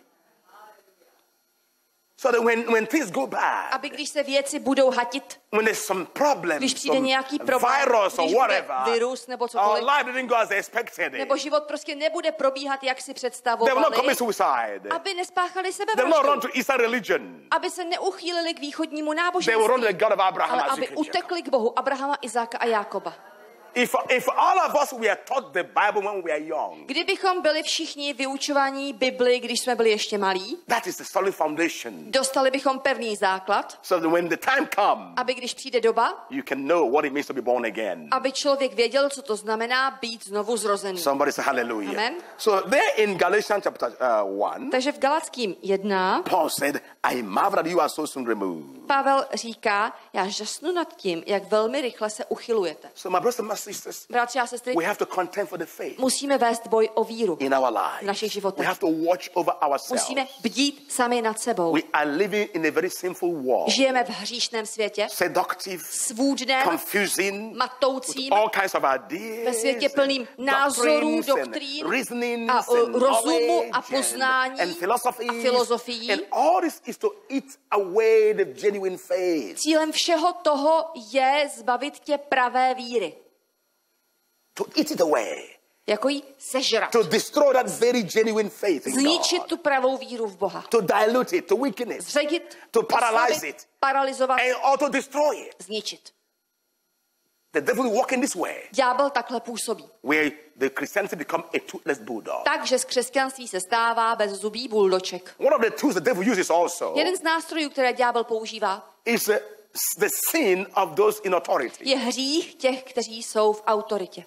So that when, when things go bad, Aby když se věci budou hatit, when there's some problem, když přijde some nějaký problém, virus or když bude whatever, virus nebo our cokoliv, life didn't go as expected. nebo život prostě nebude probíhat, jak si They will not představovali, commit suicide. aby nespáchali They will not run sebevraždu, to Eastern religion. aby se neuchýlili k východnímu They will run to the náboženství, God of Abraham, ale Isaac, aby and Jacob. utekli k Bohu Abrahama, Izáka a Jákoba. If, if all of us were taught the Bible when we were young, Kdybychom byli všichni vyučovaní Bibli, když jsme byli ještě malí, that is the solid foundation. dostali bychom pevný základ, So that when the time comes, aby když přijde doba, you can know what it means to be born again. aby člověk věděl, co to znamená být znovu zrozený. Somebody say hallelujah. Amen. So there in Galatians chapter uh, one, Takže v Galackým jedna Paul said, I marvel that you are so soon removed. Pavel říká, já žasnu nad tím, jak velmi rychle se uchylujete. So my brothers and my sisters, Bratři a sestry, we have to contend for the faith musíme vést boj o víru in our v lives. našich We životech. have to watch over ourselves. Musíme bdít sami nad sebou. We are living in a very sinful world. Žijeme v hříšném světě, Seductive, svůdném, confusing, matoucím, all kinds of ideas, ve světě plným názorů, doctrines and doktrín reasonings a uh, and rozumu a knowledge poznání and, and philosophies. a filozofií. And all this is to eat away the genuine faith. Cílem všeho toho je zbavit tě pravé víry. To eat it away. Jako jí sežrat. To destroy that very genuine faith in Zničit God. tu pravou víru v Boha. To dilute it, to weaken it, Zředit, to paralyze oslabit, it, paralizovat, and also destroy it. zničit. The devil will walk in this way, Ďábel takhle působí. where the Christianity become a toothless bulldog. Takže z křesťanství se stává bezzubý buldoček. One of the tools the devil uses also Jeden z nástrojů, které ďábel používá, is uh, the sin of those in authority. je hřích těch, kteří jsou v autoritě.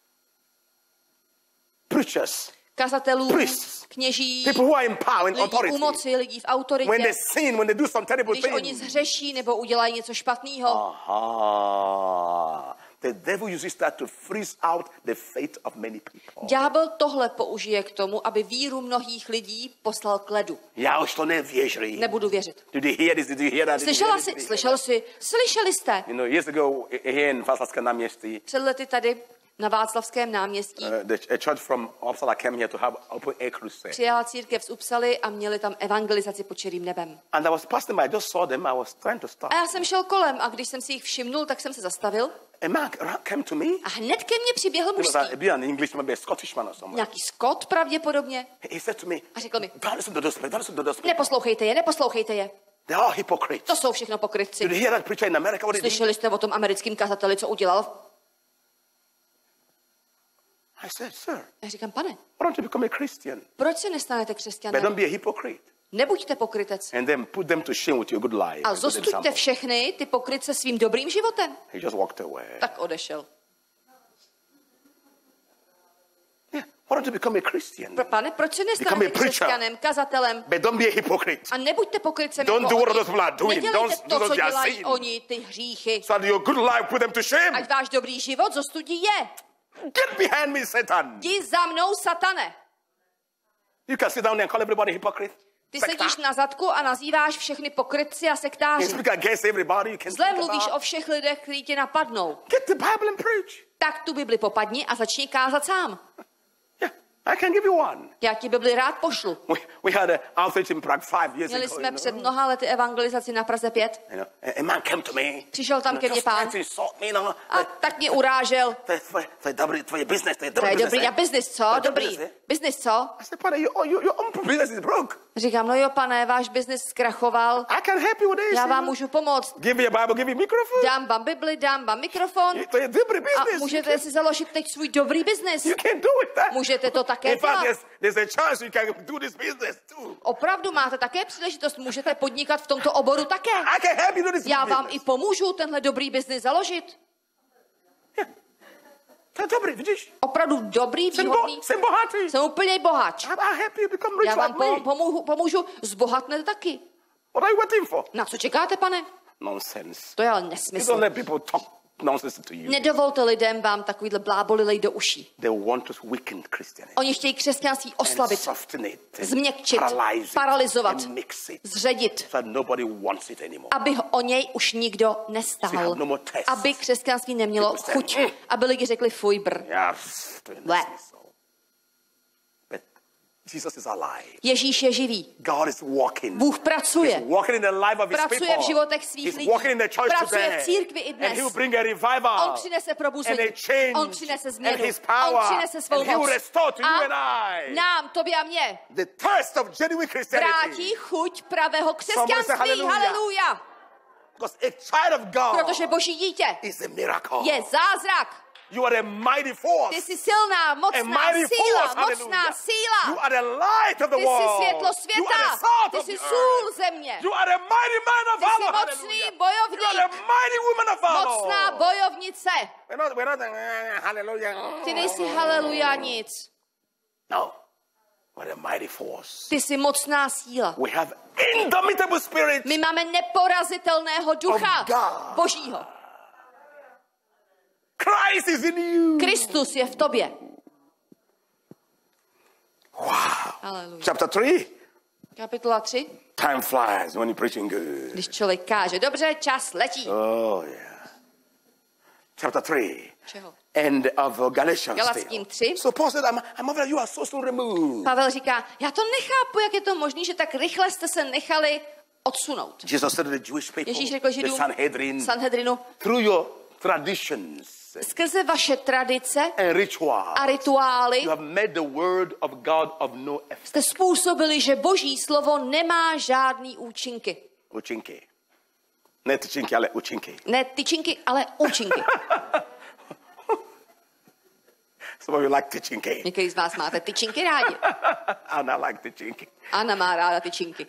Preachers, Kazatelů, priests, kněží, people who are in power, in lidí u authority. moci, lidí v When autoritě. they sin, when they do some terrible Když oni things. zhřeší nebo udělají něco špatného, Aha. The devil uses that to freeze out the faith of many people. ďábel tohle použije k tomu, aby víru mnohých lidí poslal k ledu. Já už to nevěřím. Nebudu věřit. Did you hear this? Did you hear that? Did you Slyšela hear this? jsi, Did you hear slyšel jsi, slyšeli jste. that? You know, years ago here in Václavském náměstí, Před lety tady na Václavském náměstí uh, the, a church from Uppsala came here to have open air crusade. přijala církev z Upsaly a měli tam evangelizaci pod čirým nebem. And I was passing by, I just saw them, I was trying to stop. A já jsem šel kolem a když jsem si jich všimnul, tak jsem se zastavil A man came to me. a hned ke mně přiběhl He was mužský. a, be an Englishman, be a Scottishman or somewhere. Nějaký Skot pravděpodobně. He said to me, A řekl mi, don't listen to those people, don't listen to those people. neposlouchejte je, neposlouchejte je. They're all hypocrites. To jsou všechno pokrytci. Did you hear that preacher in America? What did he do? Slyšeli jste o tom americkém kazateli, co udělal? I said, sir, Já říkám, pane, why don't you become a Christian? proč se nestanete But křesťanem? don't be a hypocrite. Nebuďte pokrytec. And then put them to shame with your good life. A a good zostuďte example. všechny ty pokrytce svým dobrým životem. He just walked away. Tak odešel. Yeah. Why don't you become a Christian? Pro- Pane, proč se Become nestanete a preacher. křesťanem, kazatelem? But don't be a hypocrite. A nebuďte pokrytcem Don't jako do what oni. those people are doing. Nedělejte Don't to, do co what they are dělají saying. oni, ty hříchy. So that your good life put them to shame. Ať váš dobrý život zostudí je. Get behind me, Satan. Jdi za mnou, satane. You can sit down there and call everybody hypocrite. Ty Secta. sedíš na zadku a nazýváš všechny pokrytci a You sektáři. speak against everybody you can Zle think mluvíš about. o všech lidech, kteří tě napadnou. Get the Bible and preach. Tak tu Bibli popadni a začni kázat sám. Yeah, I can give you one. Já ti Bibli rád pošlu. We, we had an outreach in Prague five years Měli ago. jsme you před know. mnoha lety evangelizaci na Praze pět. You know, a, a man came to me. Přišel tam You ke know, mně just trying pán to insult me, you know. a tak mě urážel. To je tvoje, to je dobrý, tvoje business, to je To dobrý je business. dobrý eh? a business, co? To je Dobrý. business, eh? Business, co? I said, Father, your, your, your own business is broke. Říkám, no jo, pane, váš business zkrachoval. I can help you with this. Já you vám know. můžu pomoct. Give me a Bible, give me a microphone. Dám vám Bibli, dám vám mikrofon To je dobrý a business. můžete si založit teď svůj dobrý business. You can do it. That. Můžete to také In fact, dělat. there's, there's a chance you can do this business too. Opravdu máte také příležitost, můžete podnikat v tomto oboru také. I can help you do this Já vám i business. pomůžu tenhle dobrý biznis založit. To je dobrý, vidíš? Opravdu dobrý, Jsem, výhodný. bo, jsem bohatý. Jsem úplně bohač. I, I help you become rich Já vám like po, me. pomůžu, pomůžu, zbohatnete taky. What are you waiting for? Na co čekáte, pane? Nonsense. To je ale You nesmysl. don't let people talk nonsense to you. Nedovolte lidem vám takovýhle bláboli lej do uší. They want to weaken Christianity. Oni chtějí křesťanství And oslabit, soften it. And změkčit, paralyze it, paralyzovat, and mix it. zředit, So that nobody wants it anymore. aby ho o něj už nikdo So you nestál. have no more taste. Aby křesťanství nemělo People say, chuť. "Mm." Aby lidi řekli fuj br. Yes. to je Ble. nesmysl. But Jesus is alive. Ježíš je živý. God is walking. Bůh pracuje. He's walking in the life of his Pracuje people. v životech svých He's lidí. walking in the church Pracuje today. v církvi i And dnes. he will bring a revival. On přinese And probuzení. a change. On přinese And změnu. his power. On přinese svou And he will moc. restore to you and A I. nám, tobě a mně, The thirst of genuine Christianity. vrátí chuť pravého Somebody say křesťanství. hallelujah. Haleluja. Because a child of God Protože boží dítě is a miracle. je zázrak. You are a mighty force. Ty jsi silná, A mocná mighty síla, force. mocná Hallelujah. síla. You are the light of the Ty world. jsi světlo You are světa. the salt Ty of jsi the sůl earth. země. You are a mighty man of Ty jsi valor. mocný Hallelujah. bojovník. You are a mighty woman of valor. Mocná bojovnice. We're not, we're not, uh, hallelujah. Ty nejsi haleluja nic. No. We're a mighty force. Ty jsi mocná síla. We have indomitable spirit. My máme neporazitelného ducha Of God. božího. Christ is in you. Kristus je v tobě. Wow. Haleluja. Chapter three. Kapitola tři. Time flies when you're preaching good. Když člověk káže, dobře, čas letí. Oh, yeah. Chapter three. Čeho? End of Galatians. Galackým tři. So Paul said, I'm, I'm over you are so soon removed. Pavel říká, já to nechápu, jak je to možné, že tak rychle jste se nechali odsunout. Jesus said to the Jewish people, Ježíš řekl the Židům, Sanhedrin, Sanhedrinu, through your traditions skrze vaše tradice and rituals, a rituály you have made the word of God of no effect. jste způsobili, že Boží slovo nemá žádný účinky. Účinky. Ne tyčinky, ale účinky. Ne tyčinky, ale účinky. Some of you like tyčinky. Někteří z vás máte tyčinky rádi. And I like tyčinky. Anna má ráda tyčinky.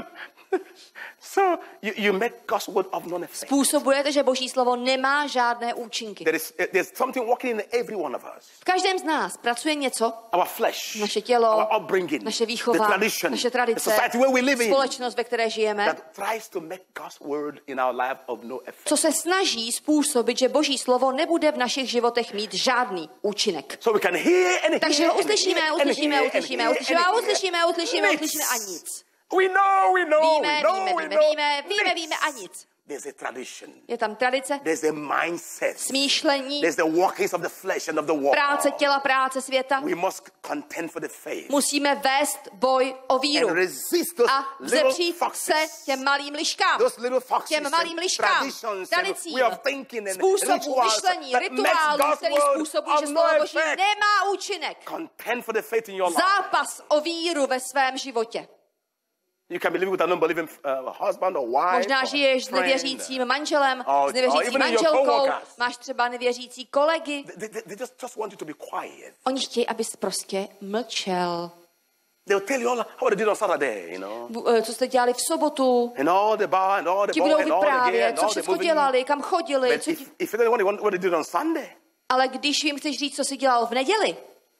So you, you make God's word of non effect. Způsobujete, že Boží slovo nemá žádné účinky. There is there's something working in every one of us. V každém z nás pracuje něco, Our flesh, naše tělo, our upbringing, naše the výchova, tradition, naše the tradice, society where we live in, společnost, ve které žijeme, that tries to make God's word in our life of no effect. co se snaží způsobit, že Boží slovo nebude v našich životech mít žádný účinek. So we can hear and Takže hear ho and uslyšíme, hear and uslyšíme, hear and uslyšíme, hear uslyšíme, and a hear. uslyšíme, uslyšíme, Nic. uslyšíme a nic. We know, we know, Víme, we know, víme, we víme, know. víme, víme, Nic. víme a nic. There's a tradition. Je tam tradice, There's a mindset. smýšlení, There's the workings of the flesh and of the world. práce těla, práce světa. We must contend for the faith Musíme vést boj o víru and resist those a little vzepřít se foxes. těm malým liškám, Those little foxes těm malým and liškám, traditions tradicím, and way of thinking and způsobu rituals myšlení, that makes rituálů, God's který word způsobují, of že no slovo Boží effect. nemá účinek. Contend for the faith in your life. Zápas o víru ve svém životě. You can be living with an unbelieving uh, husband or wife. Možná or žiješ s friend. nevěřícím manželem, Or- s nevěřící or even in your manželkou, coworkers. máš třeba nevěřící kolegy. They, they, they just, just want you to be quiet. Oni chtějí, abys prostě mlčel. They'll tell you all how they did on Saturday, you know. Bu- eh, Co jste dělali v sobotu? And all the bar and all the Ti boy budou and all the gear vyprávět, and co all the všechno movie. dělali, kam chodili. But Co if, ti... if you don't want what they did on Sunday, Ale když jim chceš říct, co jsi dělal v neděli,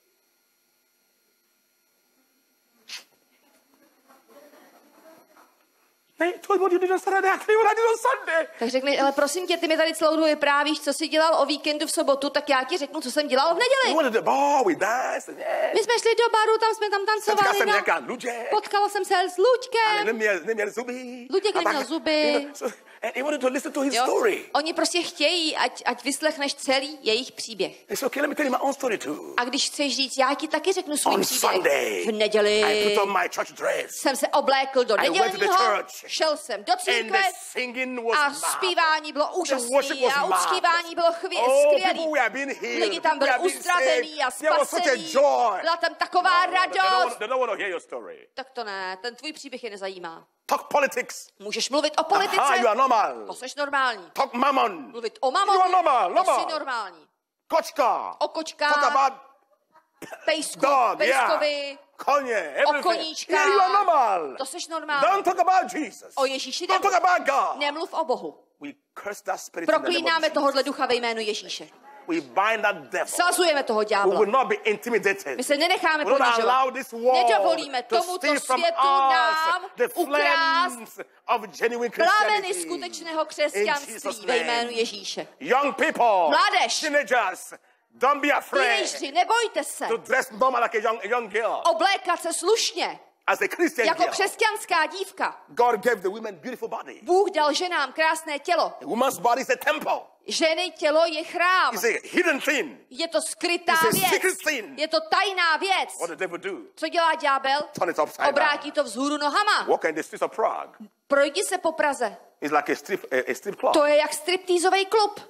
they told me what you did on Saturday, I tell you what I did on Sunday. tak řekli, ale prosím tě, ty mi tady celou dobu vyprávíš, co jsi dělal o víkendu v sobotu, tak já ti řeknu, co jsem dělal v We neděli. went to the bar, we danced, and yeah. My jsme šli do baru, tam jsme tam Setkal tancovali. jsem Na... nějaká Luděk. Potkala jsem se s Ale Luďkem. neměl, neměl zuby. Luděk A tak, neměl zuby. you know, so, and he wanted to listen to his Jo? story. Oni prostě chtějí, ať, ať vyslechneš celý jejich příběh. It's okay, let me tell you my own story too. A když chceš říct, já ti taky řeknu svůj On příběh. Sunday, V neděli I put on my church dress. jsem se oblékl do I went to the nedělního, church. šel jsem do And církve the singing was a mad. zpívání bylo The worship úžasné was a mad. uctívání bylo chvě, Oh, people skvělé. were being healed. Lidi tam people byli were being uzdravený a saved. There was such a spasení. joy. Byla tam taková They don't, want, radost. they don't want to hear your story. Tak to ne, ten tvůj příběh je nezajímá. Talk politics. Můžeš mluvit o politice, Aha, you are normal. to seš normální. Talk mammon. Mluvit o You are mamonu, normal, to normal. jsi normální. Kočka. O Talk kočkách, about pejsku, dog, pejskovi, yeah. Koně, everything. koníčkách. Yeah, you are normal. to seš normální. Don't talk about Jesus. O Ježíši Don't talk nemluv. about God. Nemluv o Bohu. We curse that spirit in the name of Proklínáme Jesus. tohohle ducha ve jménu Ježíše. We bind that devil. Svazujeme toho We ďábla. will not be intimidated. My se nenecháme We don't ponižovat. allow this world Nedovolíme to tomuto steal from světu us nám the ukrást flames of genuine plameny Christianity. skutečného In křesťanství Jesus' ve jménu name. Ježíše. Young people, Mládež. teenagers, don't be afraid Teenageři, nebojte se. to dress normal like a young, a young girl. Oblékat se slušně, As a Christian jako girl, křesťanská dívka. God gave the women beautiful body. Bůh dal ženám krásné tělo. A woman's body is a temple. Ženy tělo je chrám. It's a hidden thing. Je to skrytá It's a věc. secret thing. Je to tajná věc. What the devil do? Co dělá ďábel? Turn it upside Obrátí to vzhůru nohama. Walk in the streets of Prague. Projdi se po Praze. It's like a strip, a, a strip club. To je jak striptýzový klub.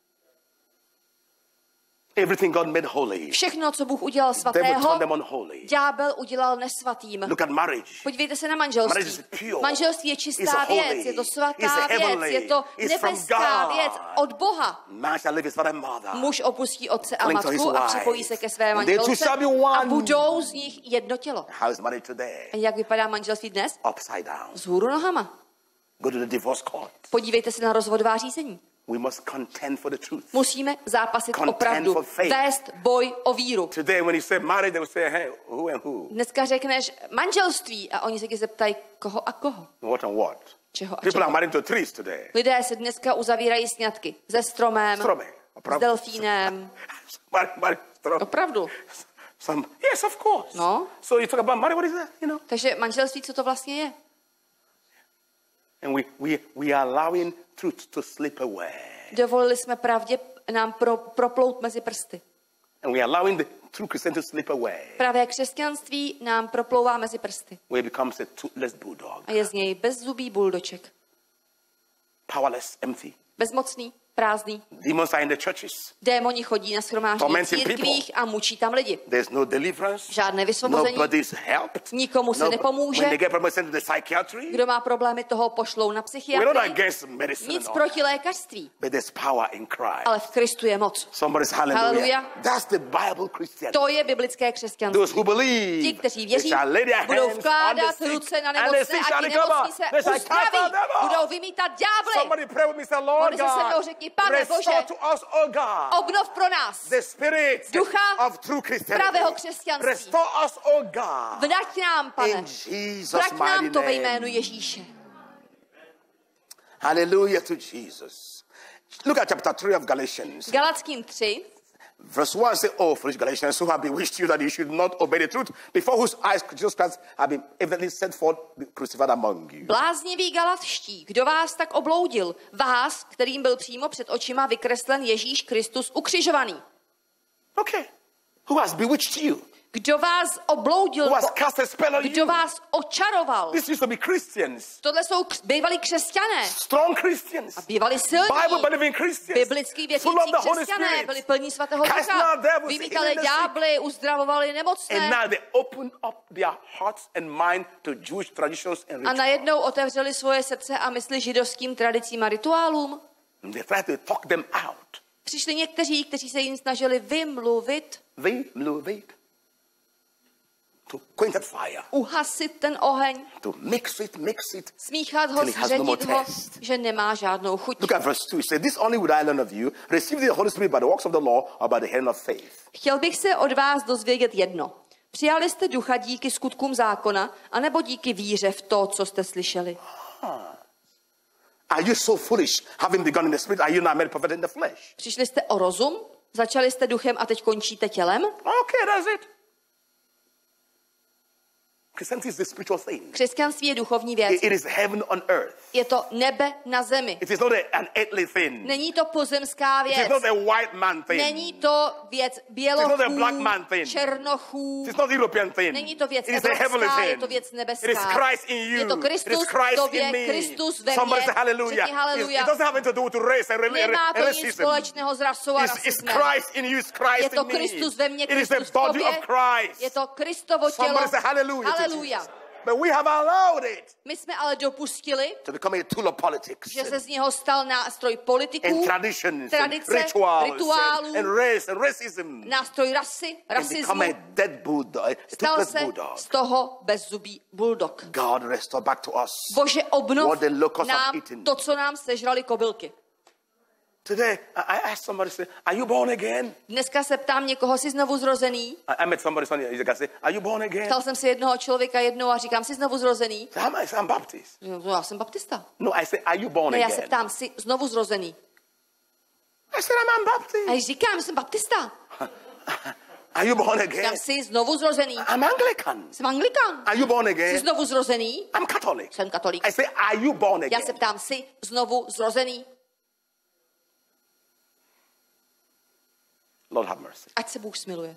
Everything God made holy. Všechno, co Bůh udělal Devil svatého, turned them unholy. ďábel udělal nesvatým. Look at marriage. Podívejte se na Marriage manželství. is pure. Manželství je It's čistá holy. věc, je to It's svatá věc, heavenly. je to It's from nebeská God. věc od Boha. Man shall leave his father and mother. Muž opustí otce a Cling to his matku a wife. připojí se ke své And they two manželce shall be one. a budou z nich jedno tělo. How is marriage today? A jak vypadá manželství dnes? Upside down. Vzhůru nohama. Go to the divorce court. Podívejte se na rozvodová řízení. We must contend for the truth. Musíme zápasit Contend opravdu, for faith. vést boj o víru. Today when you say marriage, they will say, hey, who and who? Dneska řekneš manželství a oni se tě zeptají, koho a koho. What and what? Čeho a People čeho. are married to trees today. Lidé se dneska uzavírají sňatky se stromem, Stromy. s delfínem. Mary, Mary, throw- Opravdu. some, yes, of course. No. So you talk about marriage, what is that? You know? Takže manželství, co to vlastně je? And we, we, we are allowing truth to slip away. Dovolili jsme pravdě nám pro, proplout mezi prsty. And we are allowing the true Christian to slip away. Pravé křesťanství nám proplouvá mezi prsty. Where it becomes a toothless bulldog. A je z něj bezzubý buldoček. Powerless, empty. Bezmocný, prázdný. Demons are in the churches. Démoni chodí na shromáždění v Tormenting církvích a mučí tam lidi. There's no deliverance. Žádné vysvobození. Nobody's helped. Nikomu se nepomůže. When they get problems, sent to the psychiatry. Kdo má problémy, toho pošlou na We're not psychiatrii. against medicine. Nic and all, proti lékařství, but there's power in Christ. ale v Kristu je moc. Somebody's hallelujah. Hallelujah. That's the Bible Christian. To je biblické křesťanství. Those who believe, Ti, kteří they věří, shall lay their budou hands on vkládat the sick, ruce na and the nemocné sick a shall ti recover. nemocní se They shall cast out uzdraví. devils. Budou vymítat ďábly. Somebody pray with me, say, Lord Modli se se mnou, God, řekni, Pane Bože, restore to us, oh God, obnov pro nás the spirit ducha of true Christianity. pravého křesťanství. Restore us, oh God, Vrať nám, Pane. in Jesus' Vrať nám mighty to ve jménu name. Ježíše. Hallelujah to Jesus. Look at chapter three of Galatians. Galackým tři, Verse one says, oh, foolish Galatians, who have bewitched you that you should not obey the truth, before whose eyes Jesus Christ have been evidently set forth, crucified among you. blázniví galatští, kdo vás tak obloudil? Vás, kterým byl přímo před očima vykreslen Ježíš Kristus ukřižovaný. Okay. Who has bewitched you? Kdo vás obloudil? Who has cast a spell on Kdo you? vás očaroval? This used to be Christians. Tohle jsou kř- bývalí křesťané. Strong Christians. Bývali silní. Bible-believing Christians. Biblický Full věřící of the Holy křesťané. Spirit. Byli plní svatého Casting ducha. out devils, Vymítali healing the sick. ďábly, uzdravovali And nemocné. now they open up their hearts and mind to Jewish traditions and A rituals. najednou otevřeli svoje srdce a mysli židovským tradicím a rituálům. And they try to talk them out. Přišli někteří, kteří se jim snažili vymluvit, Vymluvit. To quench that fire. uhasit ten oheň, To mix it, mix it. smíchat ho, Till it has no more zředit ho, taste. že nemá žádnou chuť. Look at verse two. It says, this only would I learn of you. Receive the Holy Spirit by the works of the law or by the hand of faith. Chtěl bych se od vás dozvědět jedno. Přijali jste ducha díky skutkům zákona, anebo díky víře v to, co jste slyšeli? Are you so foolish, having begun in the spirit, are you now made perfect in the flesh? Přišli jste o rozum? Začali jste duchem a teď končíte tělem? Okay, that's it. Christianity is the spiritual thing. Křesťanství je duchovní věc. It, it is heaven on earth. Je to nebe na zemi. It is not a, an earthly thing. Není to pozemská It is věc. not a white man thing. Není to věc not a bělochů, black man thing. černochů. It is not European thing. Není to věc It is a heavenly evropská, je thing. to věc It is nebeská. Christ in you. Je to It Kristus is v Christ tobě, in me. Kristus ve Somebody say mně. hallelujah. Řekni It, haleluja. it doesn't have anything to do with race and reli- Nemá to nic racism. společného s rasou a It's, it's rasismem. Christ in you, it's Christ Je to in me. Kristus ve mně, It is the Kristus v body tobě. of Christ. Je to Kristovo tělo. Somebody say hallelujah. to Haleluja. Jesus. But we have allowed it My jsme ale dopustili, to become a tool of politics. že se z něho stal nástroj And politiků, traditions, tradice, and rituals, rituálů, and, and race, and racism. nástroj rasy, And become rasismu. a dead bulldog, a Stal toothless se bulldog. z toho bezzubý bulldog. God restore back to us Bože, obnov what the locusts have nám eaten. to, co nám sežrali kobylky. Today, I I asked somebody, say, are you born again? Dneska se ptám někoho, jsi znovu zrozený? I, I met somebody, somebody, he's like, I say, are you born again? Ptal jsem se jednoho člověka jednou a říkám, jsi znovu zrozený? So I'm, I say, I'm Baptist. No, já jsem baptista. No, I say, are you born Ne, já se again? ptám, jsi znovu zrozený? I said, I'm, I'm Baptist. A já říkám, jsem baptista. Are you born again? Říkám, jsi znovu zrozený? I'm Anglican. Jsem Anglikán. Are you born Jsi again? znovu zrozený? I'm Catholic. Jsem katolík. I say, are you born Já again? se ptám, jsi znovu zrozený? Lord have mercy. Ať se Bůh smiluje.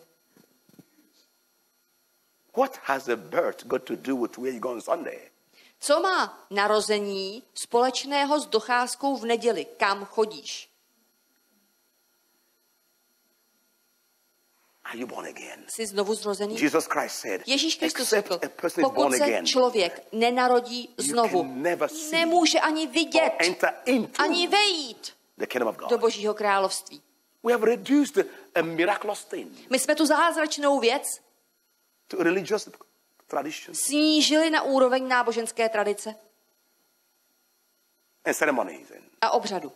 What has a birth got to do with where you go on Sunday? Co má narození společného s docházkou v neděli? Kam chodíš? Are you born again? Jsi znovu zrozený? Jesus Christ said, Ježíš Kristus except řekl, a person is born pokud se again, člověk nenarodí znovu, can never see nemůže ani or vidět, enter into ani vejít the kingdom of do God. Božího království. We have reduced a miraculous thing My jsme tu zázračnou věc to religious traditions snížili na úroveň náboženské tradice and ceremonies. a obřadu.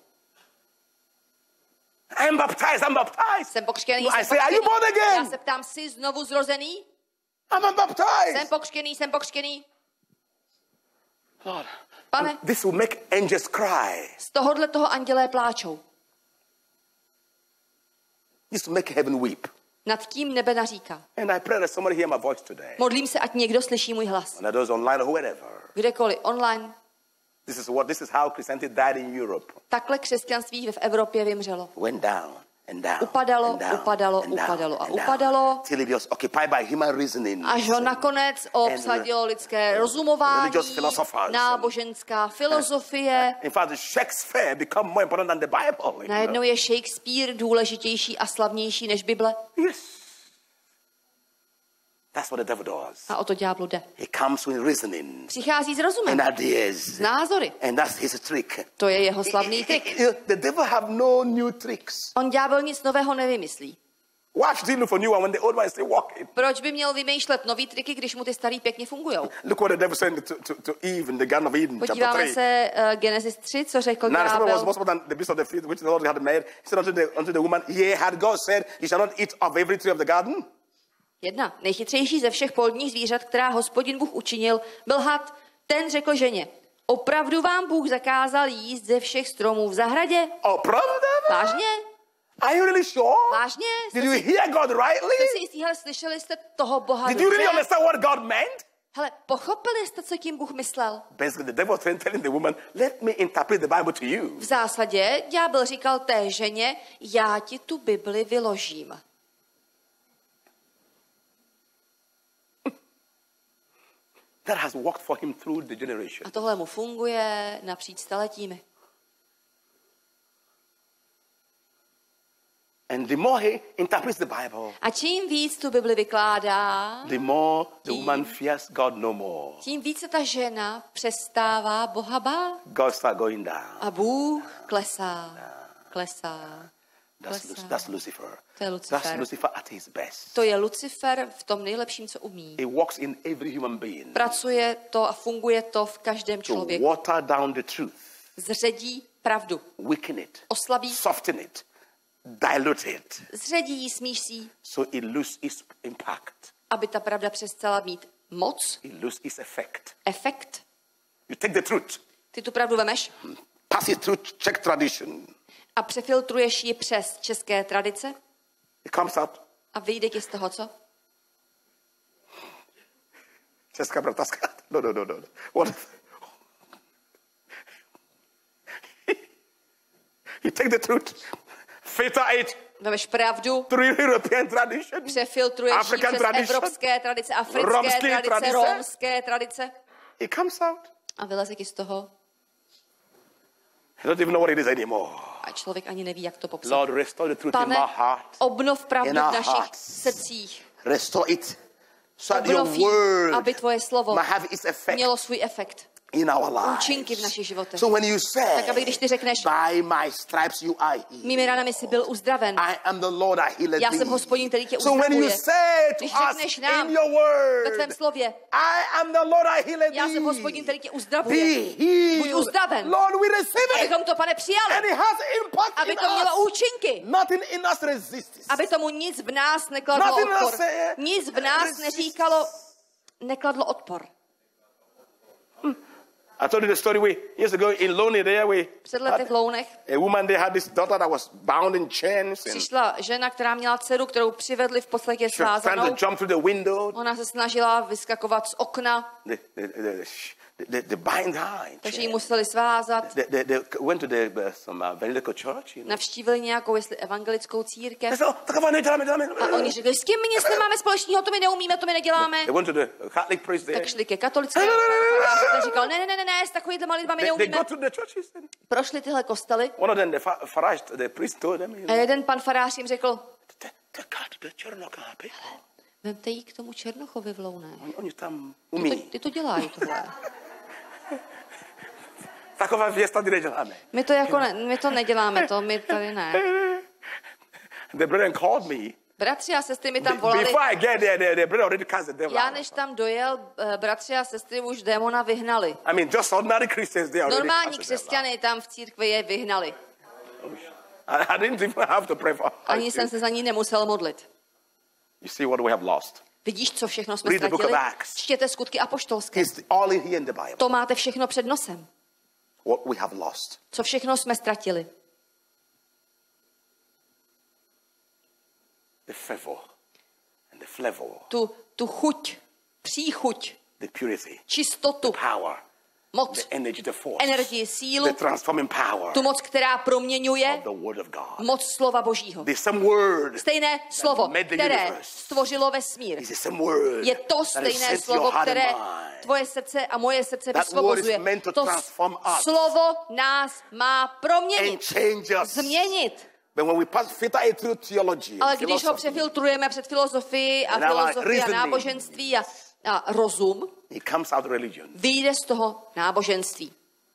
I'm baptized, I'm baptized. Jsem pokřtěný, No, I jsem say, are you pokřtěný. born Já again? se ptám, jsi znovu zrozený? I'm baptized. Jsem pokřtěný, jsem pokřtěný. Lord, Pane, this will make angels cry. z tohohle toho andělé pláčou. Used to make heaven weep. Nad tím nebe naříká. And I pray that somebody hear my voice today. Modlím se, ať někdo slyší můj hlas. And those online or wherever. Kdekoliv, online. This is what this is how Christianity died in Europe. Takhle křesťanství v Evropě vymřelo. Went down and down. Upadalo, and down, upadalo, and down, upadalo a and down, upadalo. Till it was occupied by human reasoning. Až ho nakonec obsadilo lidské rozumování, religious philosophers. náboženská filozofie. In fact, Shakespeare become more important than the Bible. you know. Najednou je Shakespeare důležitější a slavnější než Bible. Yes. That's what the devil does. A o to ďáblu jde. He comes with reasoning Přichází s rozumem, and ideas. s názory. And that's his trick. To je jeho slavný trik. The devil have no new tricks. On ďábel nic nového nevymyslí. Why should he look for new one when the old one is still working? Proč by měl vymýšlet nový triky, když mu ty starý pěkně fungujou? Look what the devil said to, to, to Eve in the Garden of Eden, chapter Podíváme three. se uh, Genesis tři, co řekl Now the serpent was ďábel. more smart than the beast of the field which the Lord had made. He said unto the, unto the woman, Yea, had God said, You shall not eat of every tree of the garden? Jedna. Nejchytřejší ze všech polních zvířat, která Hospodin Bůh učinil, byl had. Ten řekl ženě, opravdu vám Bůh zakázal jíst ze všech stromů v zahradě? Opravdu? Vážně? Are you really sure? Vážně? Did Jste you si, hear God rightly? jste si jistý, hele, slyšeli jste toho Boha Did you really dobře? understand what God meant? Hele, pochopili jste, co tím Bůh myslel? Basically, the devil was telling the woman, let me interpret the Bible to you. V zásadě ďábel říkal té ženě, já ti tu Bibli vyložím. That has worked for him through the generation. A tohle mu funguje napříč staletími. And the more he interprets the Bible, A čím víc tu Bibli vykládá, the more the woman fears God no more. tím více ta žena přestává Boha bát. God start going down. A Bůh klesá, klesá, That's, klesá. Lu- that's Lucifer. To je That's Lucifer. Lucifer at his best. To je Lucifer v tom nejlepším, co umí. It works in every human being Pracuje to a funguje to v každém to člověku. water down the truth, Zředí pravdu, weaken it, oslabí, soften it, dilute it, zředí, smísí, so it loses its impact. aby ta pravda přestala mít moc, It loses its effect. efekt. You take the truth, Ty tu pravdu vemeš pass it through Czech tradition. a přefiltruješ ji přes české tradice It comes out. a vyjde ti z toho, co? Česká bratraska. No, no, no, no. What? You take the truth, filter it Vemeš pravdu, through European tradition, přefiltruješ ji African přes tradition, evropské tradice, africké romské tradice, tradice. romské tradice it comes out. a vyleze ti z toho I don't even know what it is anymore. a člověk ani neví, jak to popsat. Lord, restore the truth in Pane, my heart. obnov pravdu in v our našich hearts. srdcích. Restore it so that your Obnov ji, word aby tvoje slovo might have its effect mělo svůj efekt. in our lives. Účinky v našich životech. So when you say, Tak aby když ty řekneš, by my stripes you are healed, mými ranami jsi byl uzdraven. I am the Lord I healed Já thee. jsem Hospodin, který tě So when you uzdravuje. say to Když us řekneš nám in your ve tvém word, slově, I am the Lord I healed já jsem Hospodin, thee. který tě Be uzdravuje. Buď healed. uzdraven. Lord, we receive it. Abychom to, pane, And přijali. it has impact Aby in to mělo us. účinky. Nothing in us resists. Aby tomu nic v nás nekladlo Nothing odpor. else, eh, Nic v nás resist. neříkalo, nekladlo odpor. I told you the story we years ago in Lonely there we Před lety v Lounech a woman they had this daughter that was bound in chains and přišla žena, která měla dceru, kterou přivedli v podstatě she was trying to svázanou. jump through the window. Ona se snažila vyskakovat z okna, They, they, they, they, they bind her in takže ji chains. museli svázat. They, they, they went to the uh, some uh, evangelical church. You know. Navštívili nějakou, jestli evangelickou They církev. said, oh, tak vám neděláme, děláme. A oni řekli, s kým my nic nemáme společného, to my neumíme, to my neděláme. They went to the Catholic priest there. Tak šli ke katolickému faráři, ten říkal, ne, ne, ne, ne, ne, s takovýma lidma my They, they neumíme. go to the churches. And Prošli tyhle kostely one of them, the fa- farage, the priest told them, you a know, jeden pan farář jim řekl, "Te- take her to the Chernobyl people. vemte jí k tomu Černochovi v Lounech. Oni, oni tam Ty to, umí. ty to dělají tohle. Taková věc tady neděláme. My to jako ne, my to neděláme, to my tady ne. The brethren called me. Bratři a sestry mi tam Be- volali. Before I get there, the, the brother already cast the devil Já out. než tam dojel, eh, bratři a sestry už démona vyhnali. I mean, just ordinary Christians, they already Normální cast the devil křesťany tam v církvi je vyhnali. out. I, I didn't even have to pray for her. Ani jsem se za ní nemusel modlit. You see what we have lost. Vidíš, co všechno jsme Read the book of ztratili? Acts. Čtěte skutky apoštolské. It's all in here in the Bible. To máte všechno před nosem. What we have lost. Co všechno jsme ztratili. the fervor and the flavor, tu, tu chuť, příchuť, the purity, čistotu, the power, moc, the energy, the force, energii, sílu, the transforming power tu moc, která proměňuje, of the word of God. moc slova Božího. The same word Stejné slovo, made the které universe. stvořilo vesmír. is the same word Je to that is stejné sent to slovo, your heart and které mind. tvoje srdce a moje srdce That word vysvobozuje. is meant to To transform us slovo nás má and proměnit, change us. změnit. But when we pass filter it through theology, Ale když ho philosophy, přefiltrujeme před filozofii a And our filozofii a reasoning. náboženství a, a rozum, it comes out of religion vyjde z toho náboženství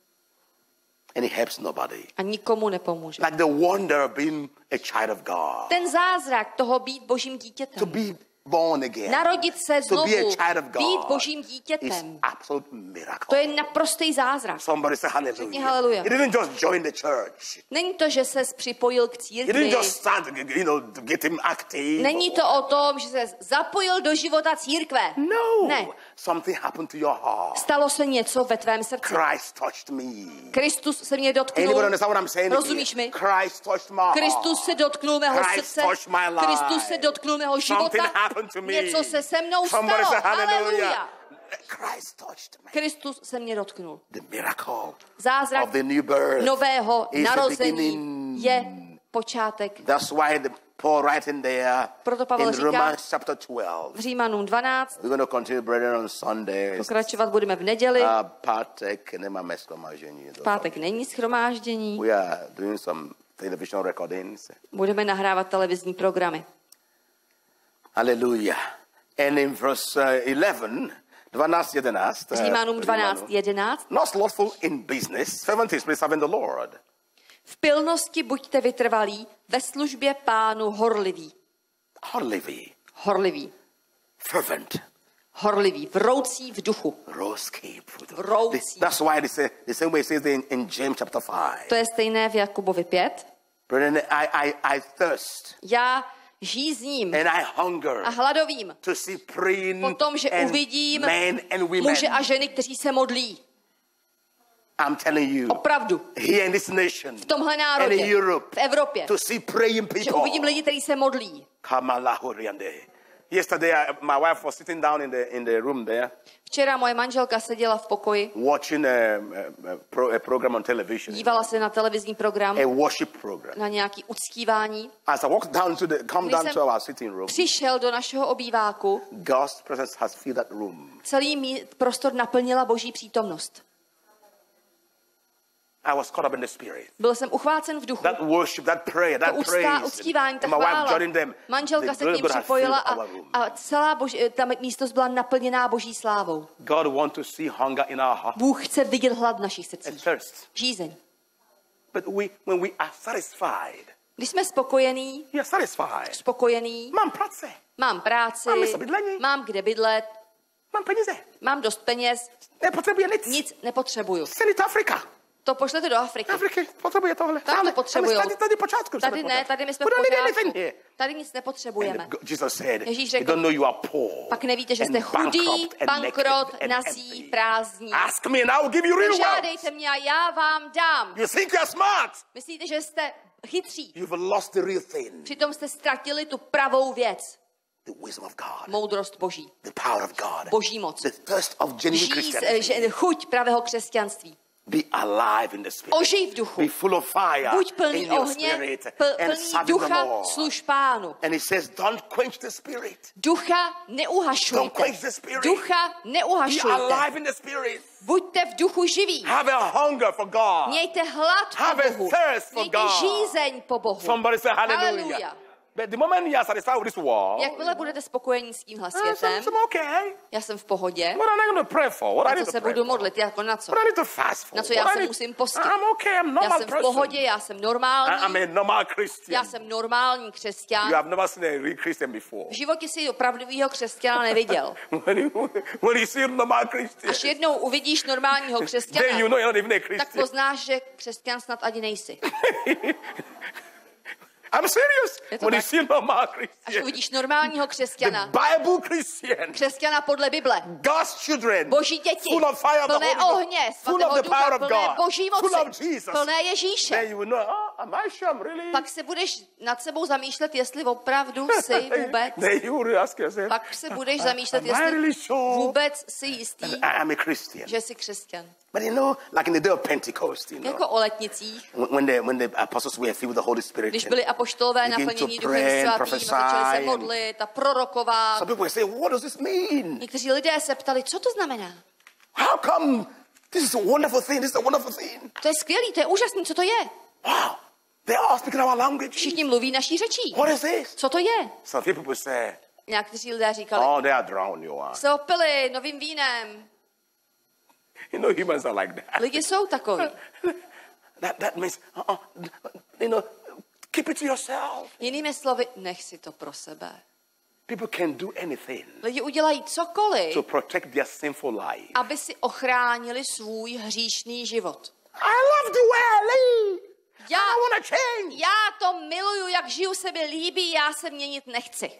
and it helps nobody. a nikomu nepomůže. Like the wonder of being a child of God, Ten zázrak toho být Božím to dítětem, be born again, narodit se to be a znovu, child of být God, Božím is dítětem, absolute to miracle. je naprostý zázrak. Somebody say hallelujah. hallelujah. He didn't just join the church. Není to, že se připojil k He církvi. didn't just start, you know, to get him active. Není to o tom, že se zapojil do života církve. No. Ne. Something happened to your heart. Stalo se něco ve tvém srdci. Christ touched me. Kristus se mě dotknul. Anybody understand what I'm saying? Rozumíš mi? Christ touched my heart. Kristus se dotknul mého Christ srdce. touched my life. Kristus se dotknul mého Something života. happened to me. Něco se se mnou Somebody stalo. say hallelujah. Haleluja. Christ touched me. Kristus se mě dotknul. The miracle Zázrak of the new birth nového is the narození beginning. je počátek. That's why the Paul writing there Proto Pavel in říká Romans chapter twelve. v Římanům dvanáct, We're going to continue, brethren, on Sunday. pokračovat budeme v neděli. Uh, pátek nemáme shromáždění. V pátek není shromáždění. We are doing some television recordings. Budeme nahrávat televizní programy. Hallelujah. And in verse uh, eleven, dvanáct jedenáct. uh, Římanům dvanáct Římanům. jedenáct. Not slothful in business, fervent in spirit, serving the Lord. V pilnosti buďte vytrvalí, ve službě Pánu horliví. Horlivý, Horliví. fervent, Horliví. Vroucí v duchu. roskeep. Vroucí. That's why they say, the same way it says in, in James chapter five. To je stejné v Jakubovi pět. Brethren, I, I, I thirst Já žízním and I hunger a hladovím to see praying potom, že and uvidím men and women. muže a ženy, kteří se modlí. I'm telling you, Opravdu. here in this nation, V tomhle and in národě. Europe, V Evropě. to see praying Že people. uvidím lidi, kteří se modlí. Kamalahuriande. Yesterday, I, my wife was sitting down in the in the room there, Včera moje manželka seděla v pokoji, watching a, a, a, pro, a program on television, dívala se na televizní program, a worship program. na nějaký uctívání. As I walked down to the, come Když down jsem to our sitting room, přišel do našeho obýváku, God's presence has filled that room. celý mí- prostor naplnila Boží přítomnost. I was caught up in the spirit. Byl jsem uchvácen v duchu. That worship, that prayer, To that uctá, praise, uctívání, ta and my wife chvála. joining them. Manželka the se k ním glory of God has připojila filled a, our room. a celá boží, ta místnost byla naplněná Boží slávou. God wants to see hunger in our heart Bůh chce vidět hlad v našich and srdcích. thirst. Žízeň. But we, when we are satisfied, Když jsme spokojení, we are satisfied. spokojení, Mám práce, mám práci, Máme se bydlení. mám kde bydlet, mám peníze, mám dost peněz, nepotřebuji nic. nic nepotřebuju. Send it to Africa. To pošlete do Afriky. Afriky potřebuje tohle. Tam to potřebujou. Tady, tady počátku. Tady ne, tady my jsme v We don't need anything pořádku. here. Tady nic nepotřebujeme. And Jesus said, Ježíš you řekl, don't know you are poor. Pak nevíte, že and jste chudí, bankrupt and bankrot, naked and nazí, empty. prázdní. Ask me and I will give you real wealth. Požádejte mě a já vám dám. You think you're smart. Myslíte, že jste chytří. You've lost the real thing. Přitom jste ztratili tu pravou věc. The wisdom of God. Moudrost Boží. The power of God. Boží moc. The thirst of genuine Žij, Christianity. že, chuť pravého křesťanství. Be alive in the spirit. Ožij v duchu. Be full of fire Buď plný in your ohně, spirit pl, and plný serving the ducha, Lord. služ Pánu. And he says, don't quench the spirit. Ducha Don't neuhašujte. quench the spirit. Ducha Be neuhašujte. alive in the spirit. Buďte v duchu živí. Have a hunger for God. Mějte hlad Have po a Bohu. thirst for Mějte God. žízeň po Bohu. Somebody say hallelujah. Hallelujah. But the moment you are satisfied with this world, Jakmile budete spokojení s tímhle I'm, světem, I'm okay. já jsem v pohodě. What am I going to pray for? What I Na need co to se pray budu for? modlit, jako na co? What I need to fast for? Na co já What I se need- musím postit. I'm okay. I'm Já normal jsem v person. pohodě, já jsem I- normální, I'm a normal Christian. já jsem normální You křesťan. have never seen a real Christian before. V životě si opravdovýho křesťana neviděl. when, you, when you see a normal Christian, Až jednou uvidíš normálního then you křesťana, know you're not even a tak Christian. poznáš, že křesťan snad ani nejsi. I'm serious. Je to When you tak. see a normal Až Christian, uvidíš normálního křesťana, the Bible Christian, křesťana podle Bible, God's children, Boží děti, full of fire of the plné Holy Ghost, ohně, full of svatého the power ducha, of plné God, Boží full moci, of Jesus, plné then Ježíše. you will know, oh, am I sure I'm really? Pak se budeš nad sebou zamýšlet, jestli opravdu jsi vůbec. Then you will ask yourself, Pak se budeš zamýšlet, am I jestli really sure vůbec jsi jistý, I am a Christian? že jsi křesťan. But you know, like in the day of Pentecost, you know, Jako o letnicích, when when the when the apostles were filled with the Holy Spirit, když and byli apoštolové began to naplnění pray Duchem and Svatým a začali se prophesy, modlit a prorokovat. some people say, what does this mean? Někteří lidé se ptali, co to znamená? How come this is a wonderful thing? This is a wonderful thing. To je skvělý, to je úžasný, co to je? Wow, they are all speaking our language. Všichni mluví naší řečí. What is this? Co to je? Some people will say, Někteří lidé říkali, oh, they are drowned, you are. se opili novým vínem. You know, humans are like that. Lidi jsou takoví. That, that means, uh-uh, you know, keep it to yourself. Jinými slovy, nech si to pro sebe. People can do anything Lidi udělají cokoliv, to protect their sinful life. aby si ochránili svůj hříšný život. I love the way I live. Já, I want to change. já to miluju, jak žiju, se mi líbí, já se měnit nechci.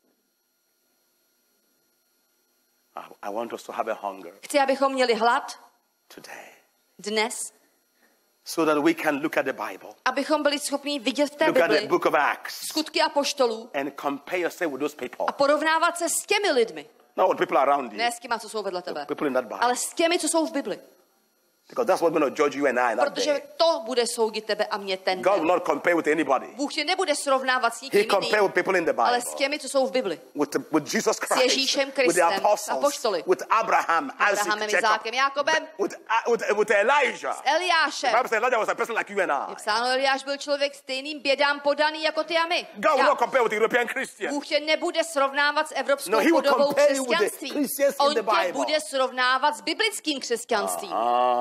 I, I want us to have a hunger Chci, abychom měli hlad today dnes, so that we can look at the Bible, abychom byli schopni vidět v té look at the Bibli book of Acts, skutky apoštolů and compare yourself with those people. a porovnávat se s těmi lidmi. Not with people around you, Ne s těma, co jsou vedle tebe, people in that Bible. ale s těmi, co jsou v Bibli. Because that's what's going to judge you and I in that Protože day. to bude soudit tebe a mě ten God will den. not compare with anybody. Bůh tě nebude srovnávat s He nikým compare jiným, with people in the ale Bible. s těmi, co jsou v Bibli. With, the, with Jesus Christ, Ježíšem with the Kristem, s apostles, apoštoly. with Abraham, Abrahamem, Isaac, Jacob, Izákem, Jakobem, with, uh, with, with Elijah. s Eliášem. The Bible says Elijah was a person like you and Je I. psáno, Eliáš byl člověk stejným bědám podaný jako ty a my. God will Já. not compare with European Christians. Bůh tě nebude srovnávat s evropskou No, he will podobou compare you with the křesťanství. Christians in On the tě Bible. bude srovnávat s biblickým křesťanstvím.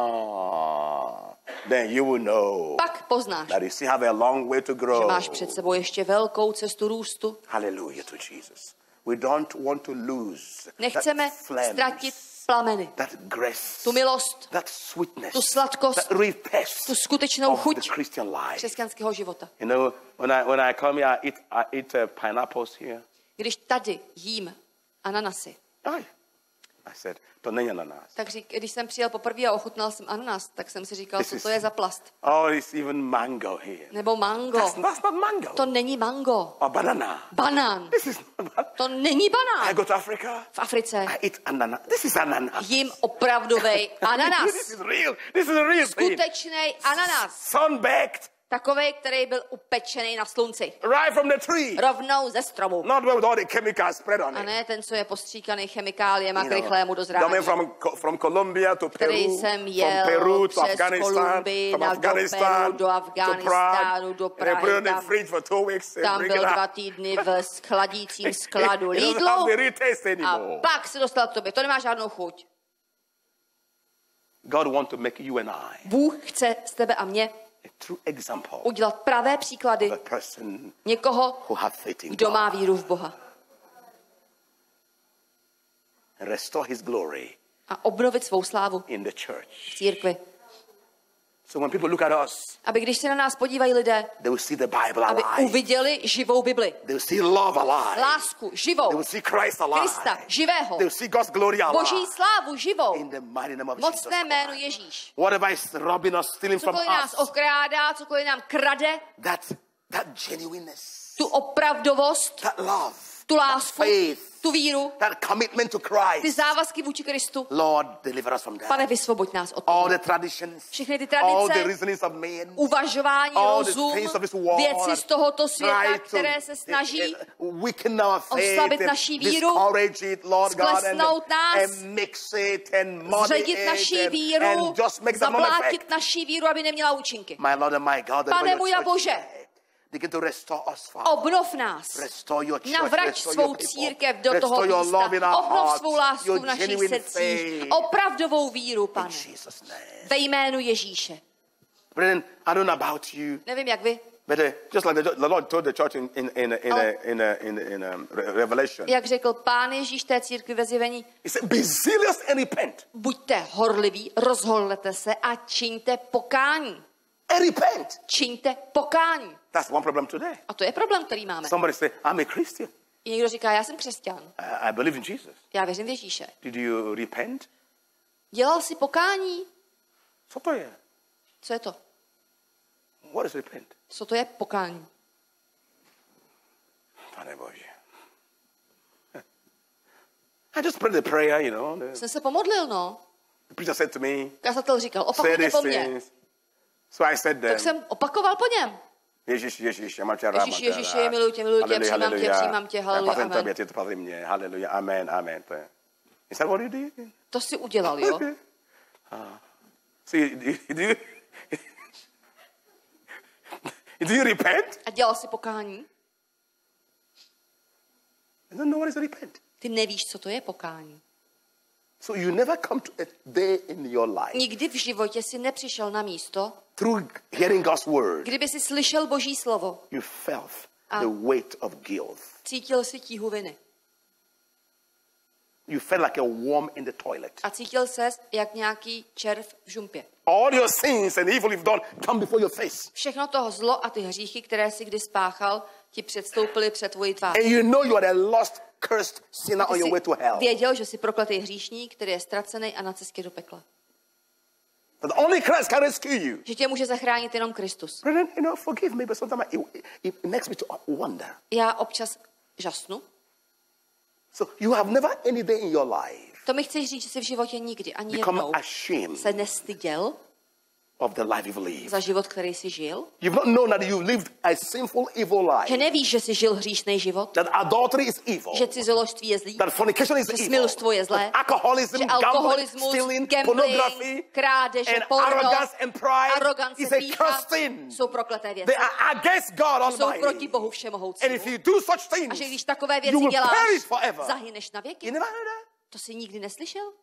Ah, then you will know Pak poznáš, that you still have a long way to že grow. máš před sebou ještě velkou cestu růstu. Hallelujah to Jesus. We don't want to lose Nechceme that flame, ztratit plameny, that grace, tu milost, that sweetness, tu sladkost, that real taste tu skutečnou of the chuť Christian life. křesťanského života. You know, when I when I come here, I eat I eat uh, pineapples here. Když tady jím ananasy, Aye. I said, to není ananas. tak řík, když jsem přijel poprvé a ochutnal jsem ananas, tak jsem si říkal, This co is- to je za plast. Oh, it's even mango here. Nebo mango. That's, that's not mango. To není mango. Or banana. Banán. This is not banana. To není I banán. go to Africa. V Africe I eat ananas. This is ananas. jím opravdovej This ananas. is real. This is a real thing. Skutečnej ananas. Sun-baked, Takovej, který byl upečený na slunci. right from the tree. Rovnou ze stromu. Not with all the chemicals spread on A it. ne ten, co je postříkaný chemikáliemi a You k rychlému dozrání. coming from, from Colombia to Který Peru, jsem from jel Peru to přes Afghanistan, Kolumbii from na- do Afghanistan Peru, do to Afghánistánu, do Prague, and they put it in the Prahy, fridge for two weeks. and Tam bring byl it out. dva týdny v schladícím skladu It doesn't Lidlu have the real taste a anymore. pak se dostal k tobě. To nemá žádnou chuť. God wants to make you and I Bůh chce z tebe a mě a true example udělat pravé of příklady a person někoho, who have faith in kdo God. má víru v Boha. Restore his glory A obnovit svou slávu in the church. v církvi. So when people look at us, Aby když se na nás podívají lidé, they will see the Bible aby alive. uviděli živou Bibli. They will see love alive. Lásku They živou. will see Christ alive. Krista živého. They will see God's glory alive. Boží slávu živou. In the mighty name of Jesus Mocné jméno Christ. Ježíš. Whatever is robbing us, stealing from Cokoliv nás us, okrádá, cokoliv nám krade, that, that genuineness, tu opravdovost, that love, tu lásku, faith, tu víru, that commitment to ty Christ. závazky vůči Kristu. Lord, deliver us from that. Pane, vysvoboď nás od All toho. the traditions, Všechny ty all the tradice, reasonings of men, uvažování, all the rozum, things of this world, věci z tohoto světa, try to které se snaží uh, weaken our faith, oslabit and naší víru, discourage it, Lord God, and, sklesnout nás, and mix it and muddy zředit it naší and, víru, and just make them zablátit non-effect. naší víru, aby neměla účinky. My Lord and my God, Pane deliver můj your a church Bože, today. Begin to restore us, Father. obnov nás. Restore your church, Navrať restore svou your people. církev do toho Restore your místa. love in our Obnov hearts, svou lásku your v našich genuine srdcích. faith. Opravdovou víru, In Pane. Jesus' name. Ve jménu Ježíše. Brethren, I don't know about you, Nevím, jak vy. but uh, just like the, the Lord told the church in in in in, Ale- in, in, in, in um, Re- Revelation, Jak řekl Pán Ježíš té církvi ve zjevení, He said, "Be zealous and repent, buďte horliví, rozhodlete se a čiňte pokání. and repent." Čiňte pokání. That's one problem today. A to je problém, který máme. Somebody say, "I'm a Christian. I někdo říká, já jsem křesťan, I, I believe in Jesus." já věřím v Ježíše. Did you repent? Dělal jsi pokání? Co to je? Co je to? What What is repent? Co to je pokání? Pane Bože. I just prayed the prayer, you know. The Jsem se pomodlil, no. preacher said to me, Kazatel říkal, say opakujte these po mně. things. So I said them. Tak jsem opakoval po něm. Ježíš, Ježíš, já mám tě rád. Ježíš, Ježíši, miluji tě, miluji tě, přijímám tě, přijímám tě, haleluja, Patřím amen. tobě, ty to patří mně, haleluja, amen, amen. To je. Is that what you did? To si udělal, jo? See, do you, do you, do you repent? A dělal si pokání? I don't know what is repent. Ty nevíš, co to je pokání. So you never come to a day in your life Nikdy v životě si nepřišel na místo, through hearing God's word, kdyby si slyšel Boží slovo, you felt A- the weight of guilt. cítil si tíhu viny. You felt like a worm in the toilet. A cítil ses jak nějaký červ v žumpě. All your sins and evil you've done come before your face. Všechno toho zlo a ty hříchy, které si kdy spáchal, ti předstoupily před tvoji tvář. And you know you are a lost, cursed sinner on Ty your jsi way to hell. věděl, že jsi prokletý hříšník, který je ztracený a na cestě do pekla. But only Christ can rescue you. Že tě může zachránit jenom Kristus. Brethren, you know, forgive me, but sometimes it, it makes me to wonder. Já občas žasnu. So you have never any day in your life To mi chceš říct, že jsi v životě nikdy ani become jednou ashamed se nestyděl of the life you've lived. za život, který jsi žil. You've not known that you've lived a sinful, evil Že life. nevíš, že jsi žil hříšný život. That adultery is evil. Že cizoložství je zlý. That fornication is Že evil. smilstvo je zlé. That alcoholism, Že gambling, alkoholismus, stealing, gambling, pornography, krádeže, and porno, arrogance and pride arogance, is a pýcha cursed sin. jsou prokleté věci. They are against God Jsou proti Almighty. Bohu And všemohoucímu. if you do such A things, že když takové you věci will děláš, perish forever. zahyneš na You věky. never heard that? To jsi nikdy neslyšel?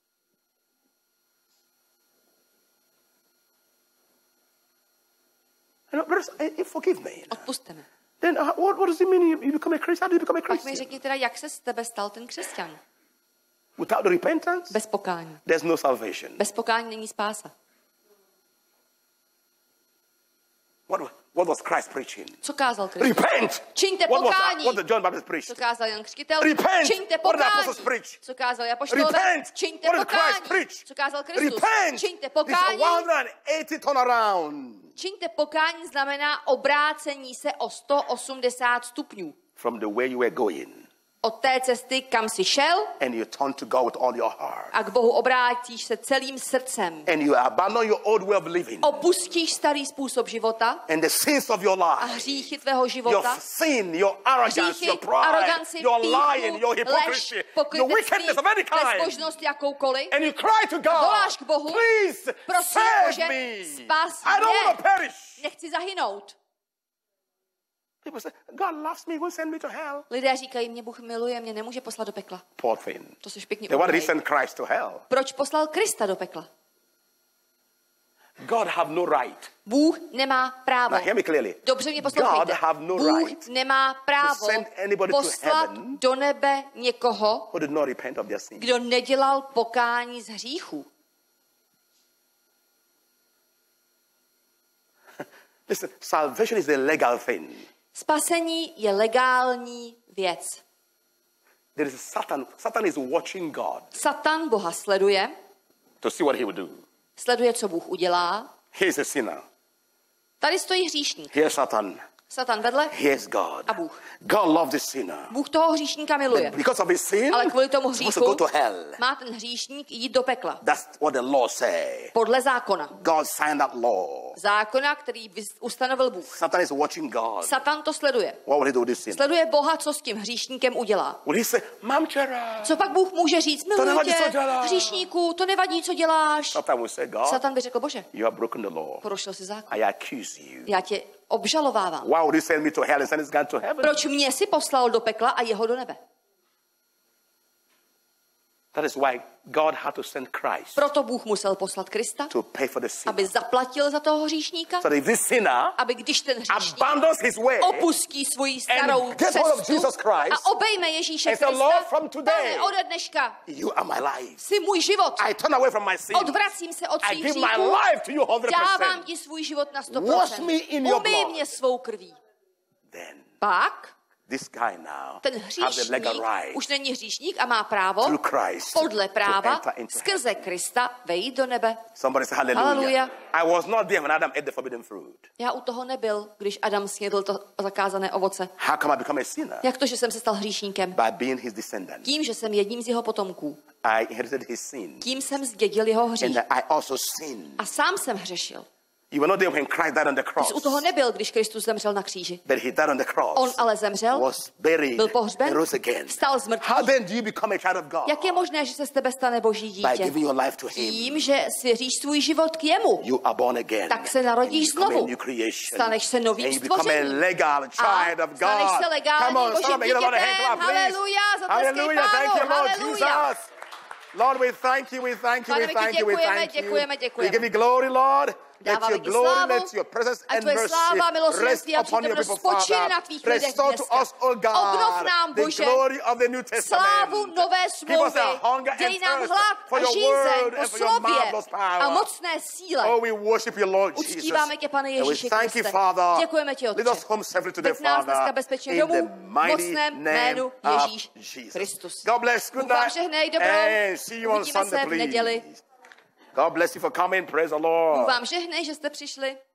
You know, brothers, eh, forgive me. Odpusťte mi. Then uh, what, what does it mean you, you become a Christian? How do you become a Pak mi Christian? řekni teda, jak se z tebe stal ten křesťan. Without the repentance, Bez pokání. there's no salvation. Bez pokání není spása. What, what was Christ preaching? Co kázal Kristus? Repent! Čiňte What was pokání. what did John Baptist preach? Co kázal Jan Křtitel? Repent. Čiňte What did the apostles pokání. preach? Co kázal apoštolové? Repent. Čiňte What did Christ pokání. preach? Co kázal Kristus? Repent! Čiňte This is a pokání. one hundred eighty turnaround Čiňte pokání znamená obrácení se o sto osmdesát stupňů. from the way you were going. Od té cesty, kam jsi šel, And you turn to God with all your heart. a k Bohu obrátíš se celým srdcem. And you abandon your old way of living. Opustíš starý způsob života And the sins of your a life. hříchy tvého Your života. sin, your arrogance, Hříchy, your pride, aroganci, your lying, pýchu, your lež, hypocrisy, your pokrytectví, wickedness of any kind. bezbožnost jakoukoliv. And you cry to God, Voláš k Bohu, please prosím, save Bože, me. spas I don't mě. want to perish. Nechci zahynout. People say, God loves me, he won't send me to hell. Lidé říkají, mě Bůh miluje, mě nemůže poslat do pekla. Poor thing. To jsi pěkně Then why did he udělej. send Christ to hell? Proč poslal Krista do pekla? God have no right. Bůh nemá právo. Now hear me clearly. Dobře mě God poslouchejte. have no Bůh right nemá právo send anybody to poslat heaven do nebe někoho, who did not repent of their sin. kdo nedělal pokání z hříchů. Listen, salvation is a legal thing. Spasení je legální věc. There is Satan. Satan is watching God Satan Boha sleduje, to see what he will do. sleduje, co Bůh udělá. He is a sinner. Tady stojí hříšník. Here's Satan. Satan vedle Here's God. a Bůh. God loved the sinner. Bůh toho hříšníka miluje. Because of his sin, Ale kvůli tomu he's supposed to go hříchu to hell. má ten hříšník jít do pekla. That's what the law say. Podle zákona. God signed that law. Zákona, který vys- ustanovil Bůh. Satan is watching God. Satan to sleduje. What will he do with this sin? Sleduje Boha, co s tím hříšníkem udělá. Will he say, Mam Chera? Co pak Bůh může říct? Miluji nevadí, co tě, děláš. hříšníku, to nevadí, co děláš. Satan will say, God, Satan by řekl, Bože, you have broken the law. porušil si zákon. I accuse you. Já tě obžalovávám. Why would he send me to hell and send his God to heaven? Proč mě si poslal do pekla a jeho do nebe? That is why God had to send Christ Proto Bůh musel poslat Krista, to pay for the sin. aby zaplatil za toho hříšníka, So that if this sinner aby když ten hříšník abandons his way opustí svoji starou and gets hold of cestu Jesus Christ a obejme Ježíše and say, Lord, Krista, from today, Pane, ode dneška you are my life. jsi můj život. I turn away from my sin. Odvracím se od I svých give my hříchů, life to you one hundred dávám percent. ti svůj život na sto Wash procent. me in your Umyj blood. mě svou krví. Then Pak this guy now Ten has the legal hříšník right už není hříšník a má právo through Christ podle to práva enter into skrze Krista vejít do nebe. Somebody say hallelujah. Hallelujah. I was not there when Adam ate the forbidden fruit. Já u toho nebyl, když Adam snědl to zakázané ovoce. How come I become a sinner? Jak to, že jsem se stal hříšníkem? By being his descendant. Tím, že jsem jedním z jeho potomků. I inherited his sin. Tím jsem zdědil jeho hřích. And I also sinned. A sám jsem hřešil. You were not there when Christ died on the cross. Jsi u toho nebyl, když Kristus zemřel na kříži. But he died on the cross. On ale zemřel, Was buried, byl pohřben, and rose again. vstal z mrtvých. How then do you become a child of God? Jak je možné, že se z tebe stane Boží By dítě? giving your life to him. Tím, že svěříš svůj život k jemu. You are born again. Tak se narodíš And you become znovu. a new creation. Staneš se novým And you become a stvořením. legal child A of God. staneš se legálním Come on, Božím somebody give the Lord a hand clap, dítětem. please. Haleluja, zatleskej Hallelujah. Thank you, Pánu. Lord Haleluja. Jesus. Lord, we thank you, we thank you, Pane, we my ti thank you, we děkujeme, thank you. děkujeme, We děkujeme. give you glory, Lord. Let Dáváme your ti glory, slávu. let your presence A and tvoje mercy sláva, rest milosrdenství a upon your people, přítomnost spočine na Father. tvých lidech Restore to dneska. us, O God, Obnov nám, the Bože, glory of the New Testament. slávu nové Give us smlouvy. a hunger and Dej nám thirst hlad for a your žízeň word po and for your slově marvelous power. a mocné síle. Oh, we worship you, Lord Jesus. Uctíváme tě, Pane And we Ježíši thank you, Kriste. Father. Děkujeme ti, Otče. Lead us home safely today, Veď nás dneska Father. bezpečně In domů the v mighty mocném name jménu of Ježíš Jesus. Kristus. God bless. Good Bůh vám night. žehnej, dobrou. And see you on Uvidíme Sunday, se v neděli. please. God bless you for coming. Praise the Bůh Lord. vám žehnej, že jste přišli.